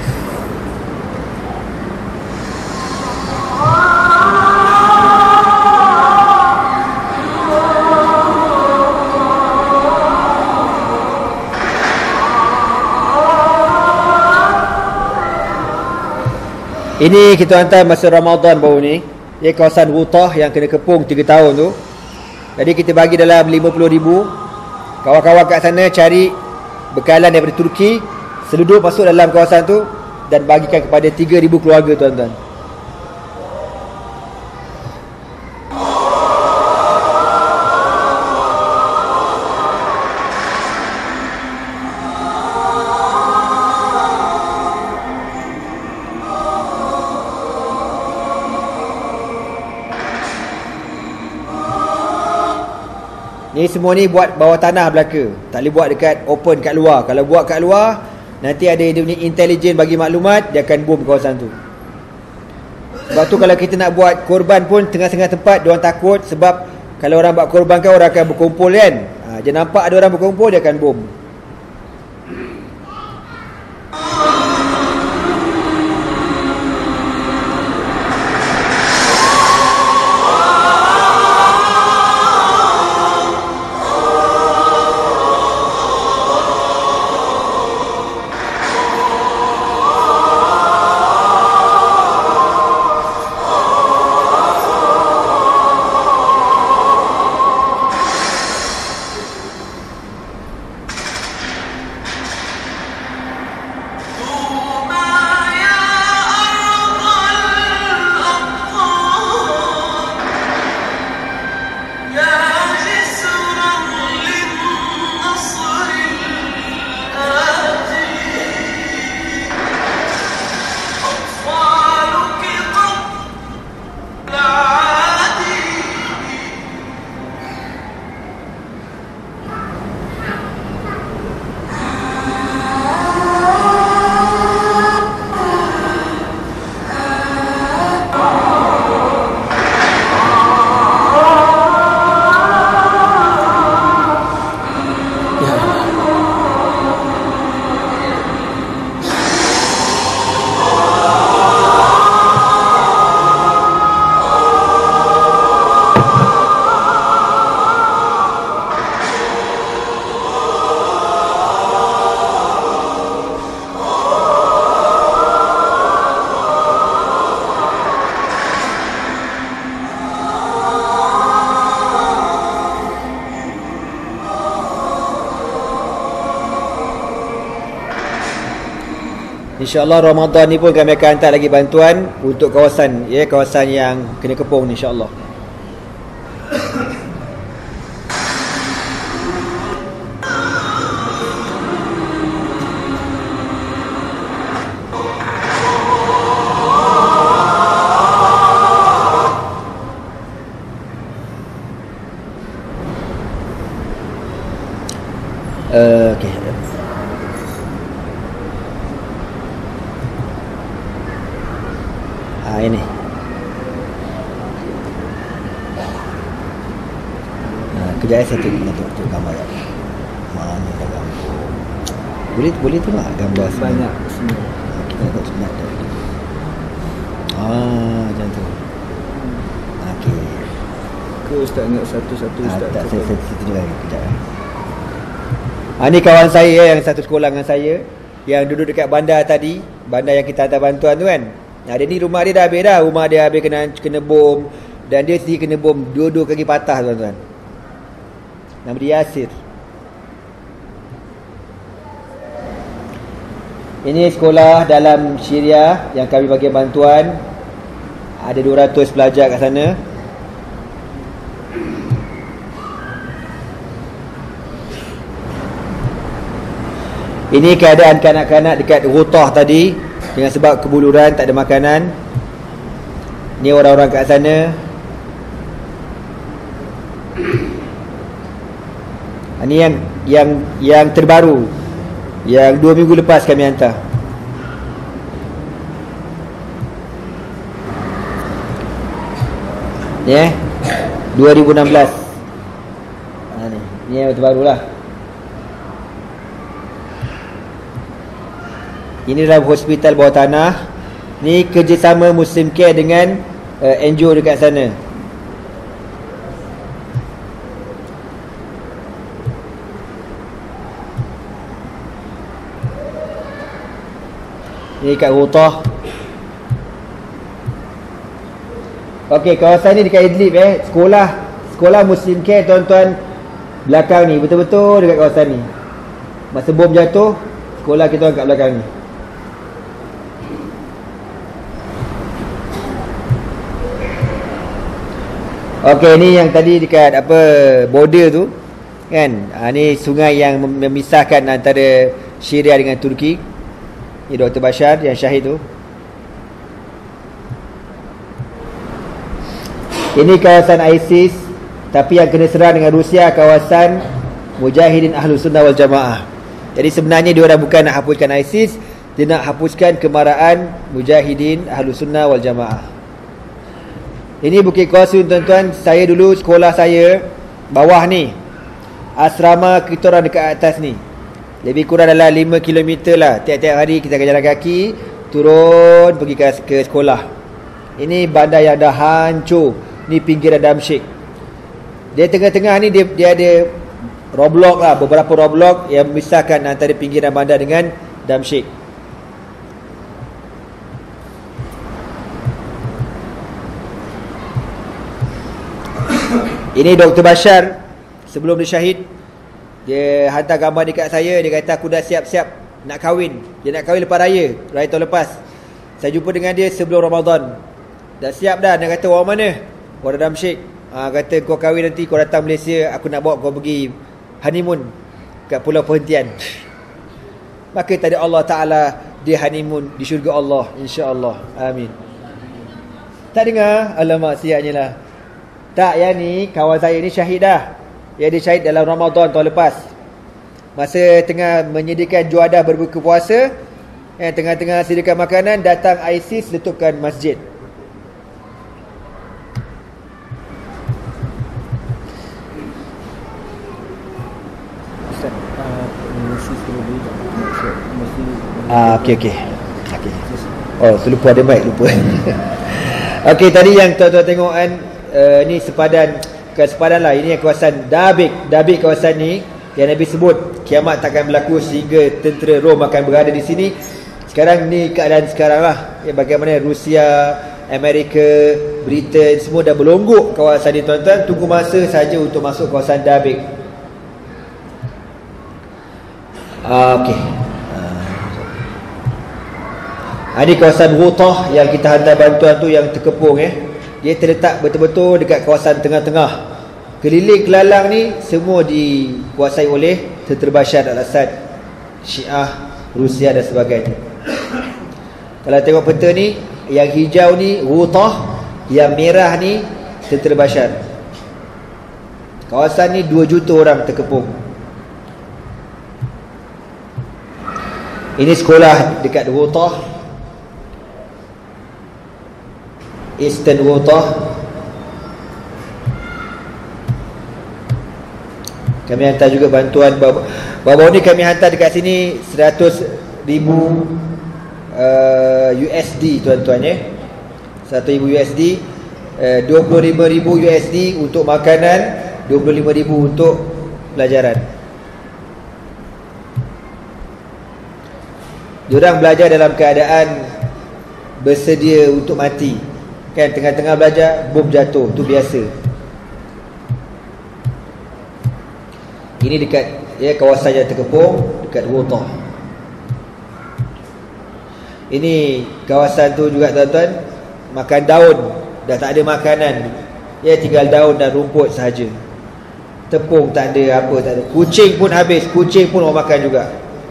Ini kita hantar masa Ramadan baru ni. Ia kawasan Wutah yang kena kepung 3 tahun tu. Jadi kita bagi dalam 50,000. Kawan-kawan kat sana cari bekalan daripada Turki, seludup masuk dalam kawasan tu dan bagikan kepada 3,000 keluarga tuan-tuan. Ni semua ni buat bawah tanah belaka. Tak boleh buat dekat open kat luar. Kalau buat kat luar, nanti ada dia punya intelijen bagi maklumat, dia akan bom kawasan tu. Sebab tu kalau kita nak buat korban pun tengah-tengah tempat, diorang takut. Sebab kalau orang buat korban kan orang akan berkumpul kan. Dia nampak ada orang berkumpul, dia akan bom. InsyaAllah Ramadan ni pun kami akan hantar lagi bantuan untuk kawasan, kawasan yang kena kepung insyaAllah. Ini. Kejap saya tengok gambar ya. Mana dah gambar? Boleh tu tak gambar banyak semua. Kita tengok sebentar tadi. Macam tu. Okey. Ke Ustaz nak satu-satu Ustaz? Tak, saya juga kejap. Ni kawan saya yang satu sekolah dengan saya, yang duduk dekat bandar tadi, bandar yang kita hantar bantuan tu kan. Dia ni rumah dia dah habis dah. Rumah dia habis kena bom, dan dia sendiri kena bom, dua-dua kaki patah tuan-tuan. Nama dia Yasir. Ini sekolah dalam Syria yang kami bagi bantuan. Ada 200 pelajar kat sana. Ini keadaan kanak-kanak dekat Ghutah tadi, dengan sebab kebuluran, tak ada makanan. Ni orang-orang kat sana. Ini yang terbaru, yang 2 minggu lepas kami hantar. Ni 2016. Ni yang terbaru lah. Ini dalam hospital bawah tanah. Ni kerjasama Muslim Care dengan NGO dekat sana. Ini kat Ghutah. Okey, kawasan ni dekat Idlib Sekolah Muslim Care tuan-tuan belakang ni, betul-betul dekat kawasan ni. Masa bom jatuh, sekolah kita kat belakang ni. Okey, ni yang tadi dekat border tu kan. Ni sungai yang memisahkan antara Syria dengan Turki. Ni Dr. Bashar yang syahid tu. Ini kawasan ISIS, tapi yang kena serang dengan Rusia kawasan Mujahidin Ahlus Sunnah wal Jamaah. Jadi sebenarnya dia orang bukan nak hapuskan ISIS, dia nak hapuskan kemarahan Mujahidin Ahlus Sunnah wal Jamaah. Ini Bukit Qasim tuan-tuan. Saya dulu sekolah saya bawah ni. Asrama kita orang dekat atas ni. Lebih kurang dalam 5 km lah. Tiap-tiap hari kita akan jalan kaki turun pergi ke sekolah. Ini bandar yang dah hancur. Ni pinggiran Damsyik. Dia tengah-tengah ni dia ada roblok lah, beberapa roblok yang memisahkan antara pinggiran bandar dengan Damsyik. Ini Dr. Bashar sebelum dia syahid. Dia hantar gambar dekat saya. Dia kata aku dah siap-siap nak kahwin. Dia nak kahwin lepas raya tahun lepas. Saya jumpa dengan dia sebelum Ramadan. Dah siap dah. Dia kata orang mana? Orang Damsyik. Kata kau kahwin nanti kau datang Malaysia, aku nak bawa kau pergi honeymoon kat pulau perhentian. Maka tadi Allah Ta'ala dia honeymoon di syurga Allah, insya-Allah. Amin. Tak dengar? Alamak, siapnya lah. Tak, yang ni kawan saya ni syahid dah. Dia syahid dalam Ramadan tahun lepas. Masa tengah menyediakan juadah berbuka puasa, tengah-tengah sediakan makanan, datang ISIS letupkan masjid. Okey. Oh, lupa ada mic, lupa. Okey, tadi yang tuan-tuan tengok kan, ni sepadan lah. Ini yang kawasan Dabik kawasan ni yang Nabi sebut kiamat takkan berlaku sehingga tentera Rom akan berada di sini. Sekarang ni keadaan sekarang lah, bagaimana Rusia, Amerika, Britain semua dah berlonggok kawasan ni tuan-tuan. Tunggu masa saja untuk masuk kawasan Dabik. Okey. Ini kawasan Ghutah yang kita hantar bantuan tu, yang terkepung. Dia terletak betul-betul dekat kawasan tengah-tengah. Keliling kelalang ni semua dikuasai oleh tentera Bashar al-Assad, Syiah, Rusia dan sebagainya. Kalau tengok peta ni, yang hijau ni Ghutah, yang merah ni tentera Bashar. Kawasan ni 2 juta orang terkepung. Ini sekolah dekat Ghutah. Eastern Water. Kami hantar juga bantuan. Baru-baru ni kami hantar dekat sini 100,000 USD tuan-tuan ya. 100,000 USD, 25,000 USD untuk makanan, 25,000 untuk pelajaran. Diorang belajar dalam keadaan bersedia untuk mati. Kan tengah-tengah belajar bom jatuh, tu biasa. Ini dekat ya, kawasan yang terkepung dekat water. Ini kawasan tu juga tuan-tuan, makan daun, dah tak ada makanan. Ya, tinggal daun dan rumput sahaja. Tepung tak ada, apa tak ada. Kucing pun habis, kucing pun orang makan juga.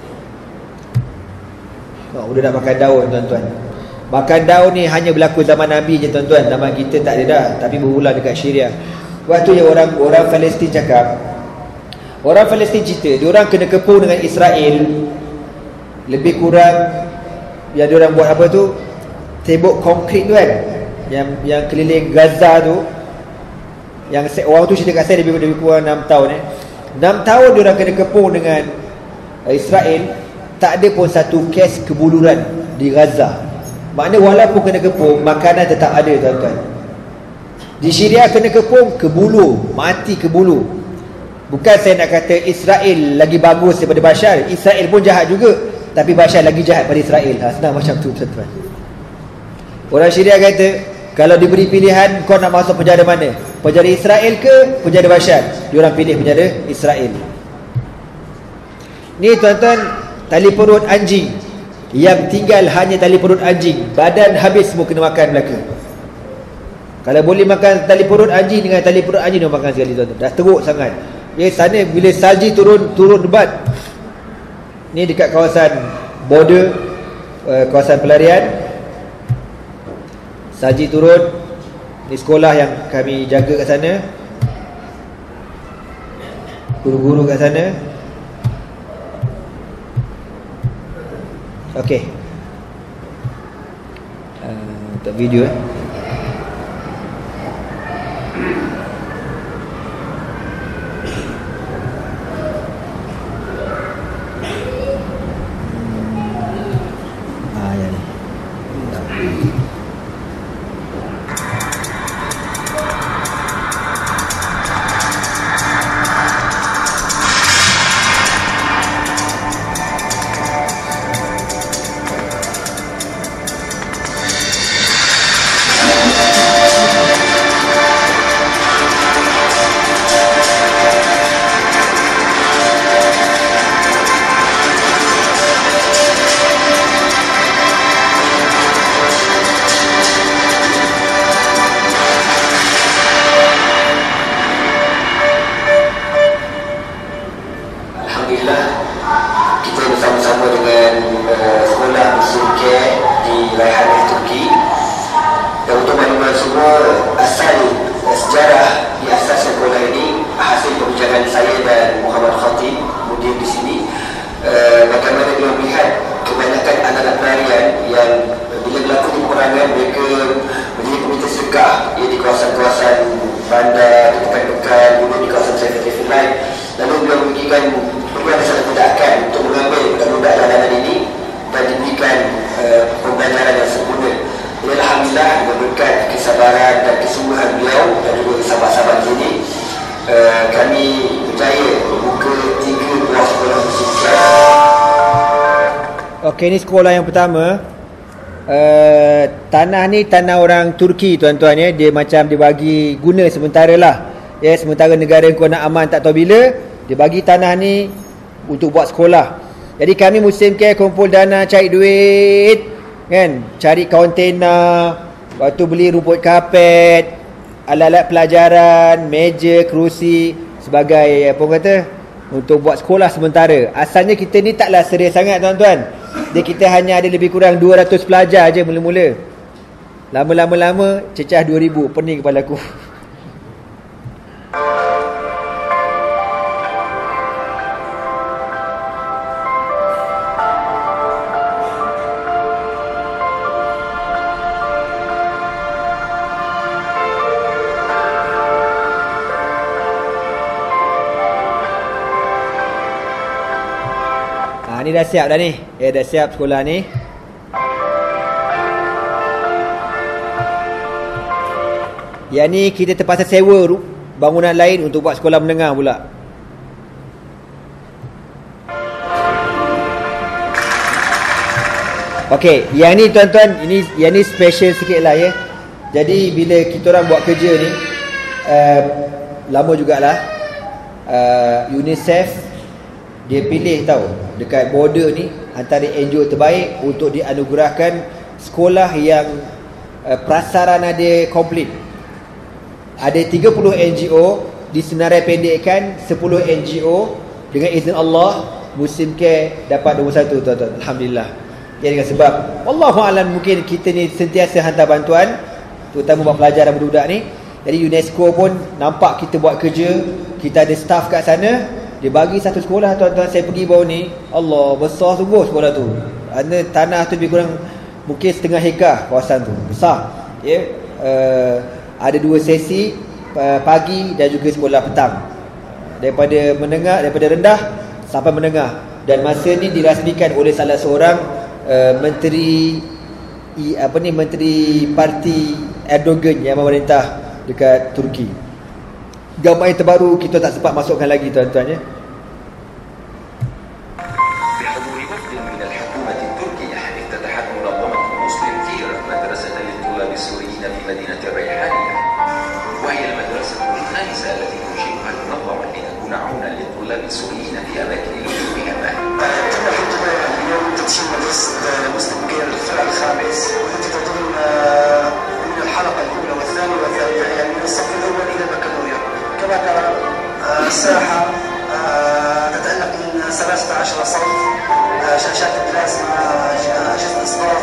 Udah nak makan daun tuan-tuan. Makan daun ni hanya berlaku zaman Nabi je tuan-tuan. Zaman kita tak ada dah, tapi berulang dekat Syria. Waktu yang orang Palestin cakap, orang Palestin cerita, diorang kena kepung dengan Israel. Lebih kurang yang diorang buat apa tu, tembok konkrit tu kan, yang keliling Gaza tu. Yang orang tu cerita kat saya lebih kurang 6 tahun 6 tahun diorang kena kepung dengan Israel. Tak ada pun satu kes kebuluran di Gaza. Maknanya walaupun kena kepung, makanan tetap ada tuan-tuan. Di Syria kena kepung, kebulu, mati kebulu. Bukan saya nak kata Israel lagi bagus daripada Bashar. Israel pun jahat juga, tapi Bashar lagi jahat pada Israel. Senang macam tu tuan-tuan. Orang Syria kata, kalau diberi pilihan, kau nak masuk penjara mana? Penjara Israel ke penjara Bashar? Diorang pilih penjara Israel. Ni tuan-tuan, tali perut anjing. Yang tinggal hanya tali perut anjing, badan habis semua kena makan belaka. Kalau boleh makan tali perut anjing dengan tali perut anjing, dia makan sekali tuan-tuan. Dah teruk sangat. Ya, sana bila salji turun lebat. Ni dekat kawasan border, kawasan pelarian. Salji turun. Ni sekolah yang kami jaga kat sana. Guru-guru kat sana. Okey. Untuk video ya ni. Okey, ni sekolah yang pertama. Tanah ni tanah orang Turki tuan-tuan ya. Dia macam dibagi guna sementara lah. Ya, sementara negara kau nak aman tak tahu bila, dia bagi tanah ni untuk buat sekolah. Jadi kami musim care kumpul dana, cari duit kan, cari kontainer, lepas tu beli rumput kapet, alat-alat pelajaran, meja, kerusi sebagai apa orang kata, untuk buat sekolah sementara. Asalnya kita ni taklah serius sangat tuan-tuan. Kita hanya ada lebih kurang 200 pelajar je mula-mula. Lama-lama cecah 2,000. Pening kepala aku. ni dah siap dah ni. Dah siap sekolah ni. Yang ni kita terpaksa sewa bangunan lain untuk buat sekolah menengah pula. Okey, yang ni tuan-tuan, yang ni special sikit lah ya. Jadi bila kita orang buat kerja ni, lama jugalah, UNICEF dia pilih tahu dekat border ni antara NGO terbaik untuk dianugerahkan sekolah yang prasarana dia komplit. Ada 30 NGO, disenarai pendekkan 10 NGO, dengan izin Allah Muslim Care dapat nombor 1 tuan-tuan. Alhamdulillah. Jadi dengan sebab wallahualam mungkin kita ni sentiasa hantar bantuan, terutama buat pelajar dan budak ni. Jadi UNESCO pun nampak kita buat kerja, kita ada staff kat sana, dia bagi satu sekolah tuan-tuan. Saya pergi baru ni, Allah, besar sungguh sekolah tu. Tanah tu lebih kurang mungkin setengah hektar kawasan tu, besar ya. Ada 2 sesi, pagi dan juga sekolah petang, daripada rendah sampai menengah. Dan masa ni dirasmikan oleh salah seorang menteri menteri parti Erdogan yang memerintah dekat Turki. Gambar yang terbaru kita tak sempat masukkan lagi tuan-tuan ya. مسلم كير الفرع الخامس، والتي تضم من الحلقة الأولى والثانية والثالثة، يعني من الصف الأول إلى البكالوريا. كما ترى الساحة تتألق من 13 صف، شاشات بلازما، أجهزة إصدار،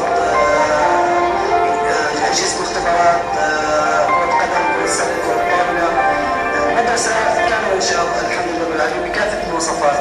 أجهزة اختبارات، كرة قدم، كرة سلة، كرة طاولة. مدرسة كاملة إن شاء الله الحمد لله رب العالمين بكافة المواصفات.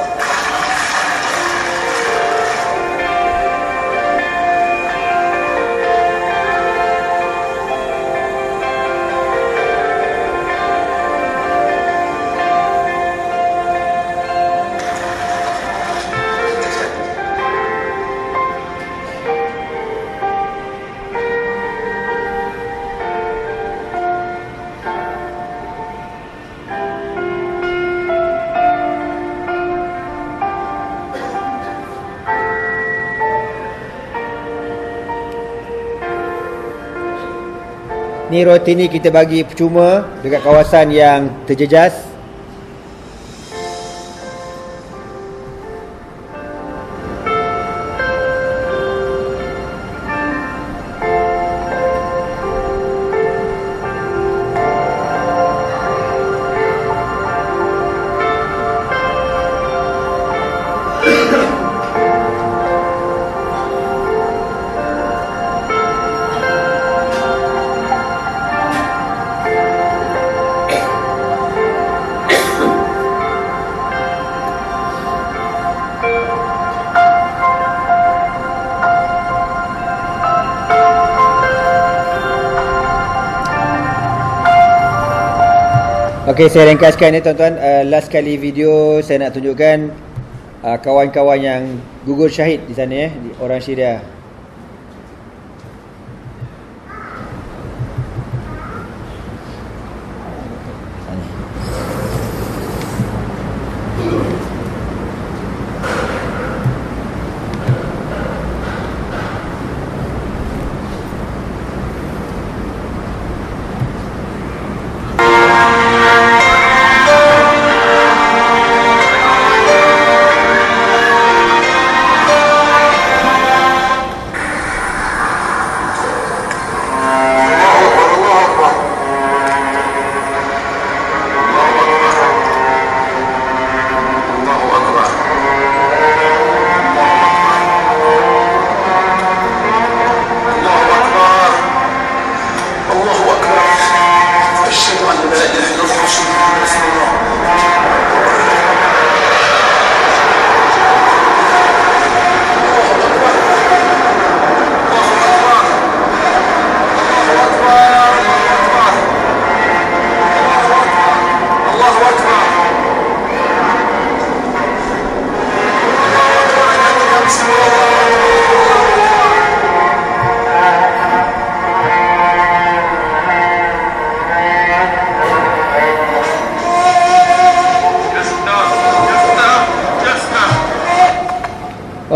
Ni roti ni kita bagi percuma dekat kawasan yang terjejas. Okey, saya ringkaskan ni tuan-tuan. Last kali video saya nak tunjukkan kawan-kawan yang gugur syahid di sana orang Syria.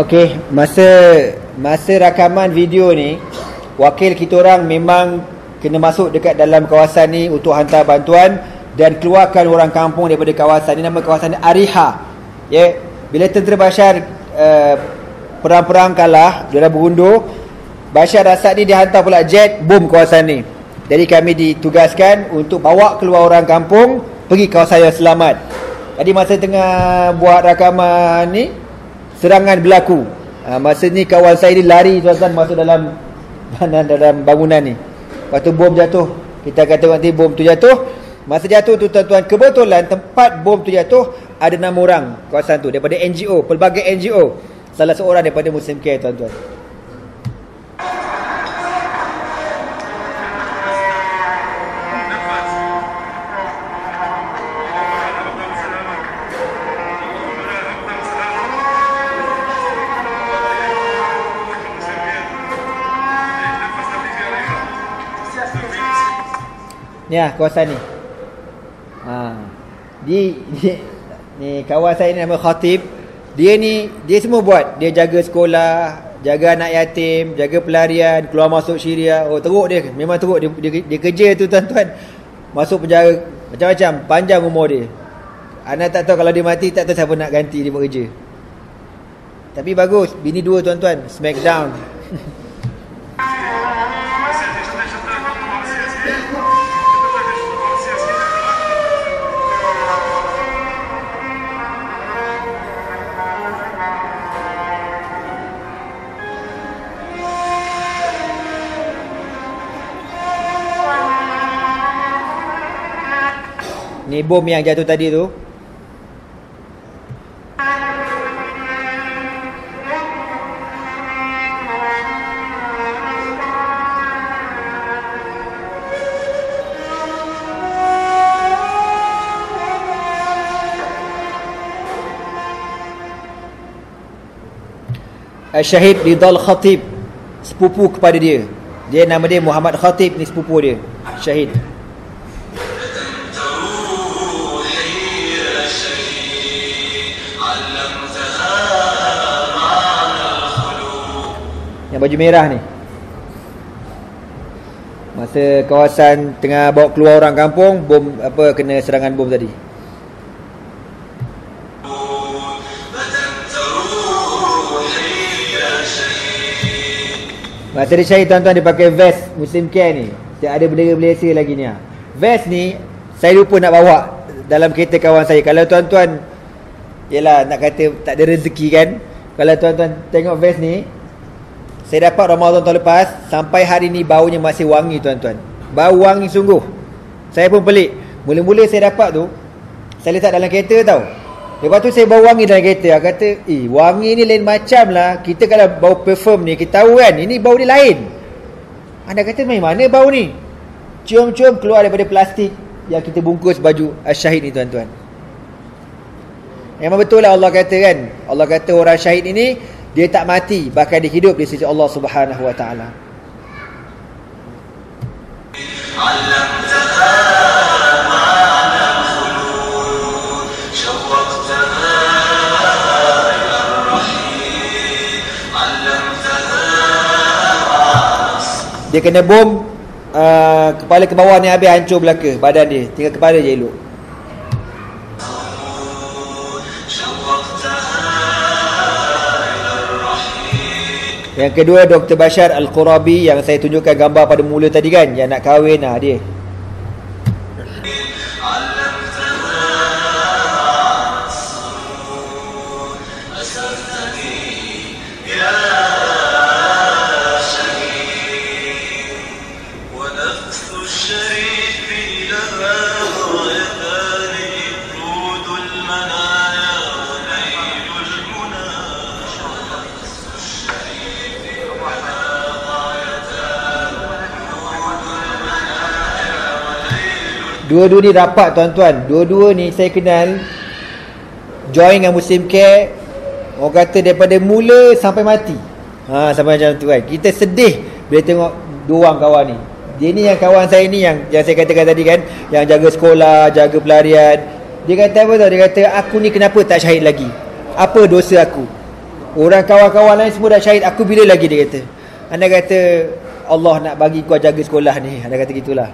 Okey, masa rakaman video ni, wakil kita orang memang kena masuk dekat dalam kawasan ni untuk hantar bantuan dan keluarkan orang kampung daripada kawasan ni. Nama kawasan ni Ariha. Ya, bila tentera Bashar perang-perang kalah, dia dah berundur, Bashar Assad ni dihantar pula jet bom kawasan ni. Jadi kami ditugaskan untuk bawa keluar orang kampung pergi kawasan yang selamat. Jadi masa tengah buat rakaman ni, serangan berlaku. Masa ni kawan saya ni lari tuan-tuan masuk dalam bangunan ni. Lepas tu bom jatuh. Kita kata nanti bom tu jatuh. Masa jatuh tu tuan-tuan, kebetulan tempat bom tu jatuh ada 6 orang kawasan tu daripada NGO, pelbagai NGO. Salah seorang daripada Muslim Care tuan-tuan. Ni lah kawasan ni. Ni kawan saya ni nama Khatib. Dia semua buat. Dia jaga sekolah, jaga anak yatim, jaga pelarian, keluar masuk Syria. Oh, teruk dia. Memang teruk dia kerja tu tuan-tuan. Masuk penjara macam-macam, panjang umur dia. Anak tak tahu kalau dia mati, tak tahu siapa nak ganti dia buat kerja. Tapi bagus, bini 2 tuan-tuan, smackdown. Ni bom yang jatuh tadi tu. Syahid Ridal Khatib, sepupu kepada dia. Nama dia Muhammad Khatib, ni sepupu dia. Syahid. Yang baju merah ni. Masa kawasan tengah bawa keluar orang kampung, bom kena serangan bom tadi. Masa dia syahid tuan-tuan, dia pakai vest Muslim Care ni. Dia ada bendera Malaysia lagi ni. Vest ni saya lupa nak bawa dalam kereta kawan saya. Kalau tuan-tuan, yelah nak kata tak ada rezeki kan. Kalau tuan-tuan tengok vest ni, saya dapat Ramadan tahun lepas, sampai hari ni baunya masih wangi tuan-tuan. Bau wangi sungguh. Saya pun pelik. Mula-mula saya dapat tu, saya letak dalam kereta tau. Lepas tu saya bau wangi dalam kereta. Aku kata, wangi ni lain macam lah. Kita kalau bau perfume ni, kita tahu kan, ini bau dia lain. Anda kata, main mana bau ni? Cium-cium keluar daripada plastik yang kita bungkus baju syahid ni tuan-tuan. Memang betul lah Allah kata kan. Allah kata orang syahid ini, dia tak mati, bahkan dia hidup di sisi Allah Subhanahu wa taala. Dia kena bom, kepala ke bawah ni habis hancur belaka badan dia, tinggal kepala je elok. Yang kedua, Dr. Bashar Al-Qurabi yang saya tunjukkan gambar pada mula tadi kan, yang nak kahwin dia. Dua-dua ni rapat tuan-tuan. Dua-dua ni saya kenal, join dengan Muslim Care, orang kata daripada mula sampai mati. Sampai macam tu kan. Kita sedih bila tengok dua orang kawan ni. Dia ni yang kawan saya ni yang saya katakan tadi kan, yang jaga sekolah, jaga pelarian. Dia kata apa tau? Dia kata, aku ni kenapa tak syahid lagi? Apa dosa aku? Orang kawan-kawan lain semua dah syahid, aku bila lagi, dia kata. Anda kata Allah nak bagi kau jaga sekolah ni, anda kata gitulah.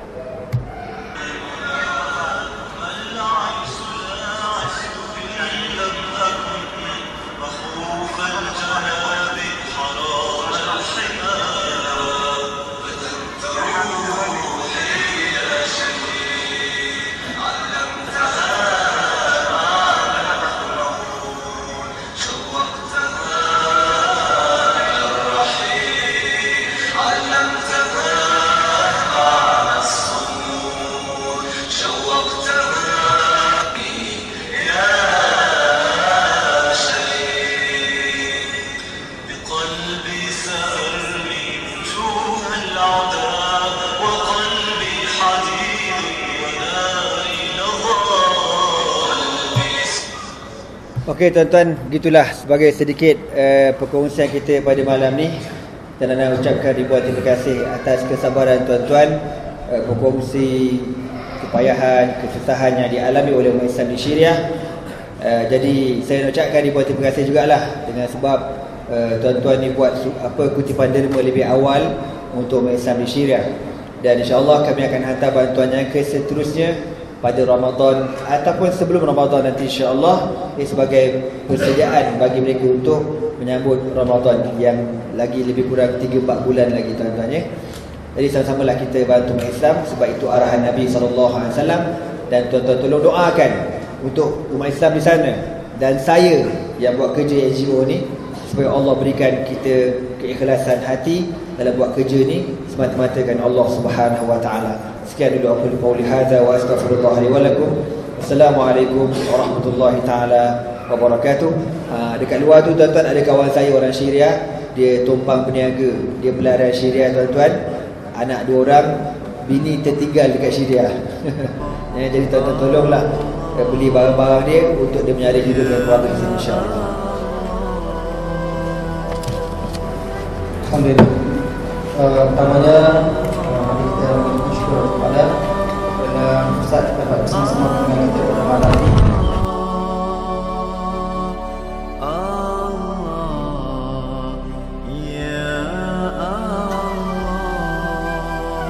Okey tuan-tuan, begitulah sebagai sedikit perkongsian kita pada malam ni. Dan saya ucapkan ribuan terima kasih atas kesabaran tuan-tuan, berkongsi kepayahan, kesusahan yang dialami oleh umat Islam di Syria. Jadi saya nak ucapkan ribuan terima kasih jugalah, dengan sebab tuan-tuan ni buat kutipan derma lebih awal untuk umat Islam di Syria. Dan insya-Allah kami akan hantar bantuan yang seterusnya pada Ramadan ataupun sebelum Ramadan nanti, insya-Allah, sebagai persediaan bagi mereka untuk menyambut Ramadan yang lagi lebih kurang 3-4 bulan lagi tuan-tuan ya. Jadi sama-samalah kita bantu umat Islam, sebab itu arahan Nabi SAW. Dan tuan-tuan tolong doakan untuk umat Islam di sana dan saya yang buat kerja NGO ni, supaya Allah berikan kita keikhlasan hati dalam buat kerja ni semata-mata kerana Allah Subhanahu wa taala. Sekian dulu aku qauli hadza wa astaghfirullah li wa lakum. Assalamualaikum warahmatullahi taala wabarakatuh. Dekat luar tu tuan-tuan ada kawan saya orang Syria, dia tumpang peniaga, dia pelaran Syria tuan-tuan. Anak 2 orang, bini tertinggal dekat Syria. Ya, jadi tuan-tuan tolonglah beli barang-barang dia untuk dia menyara hidup dan keluarga di sini, insya-Allah. Alhamdulillah. Pertamanya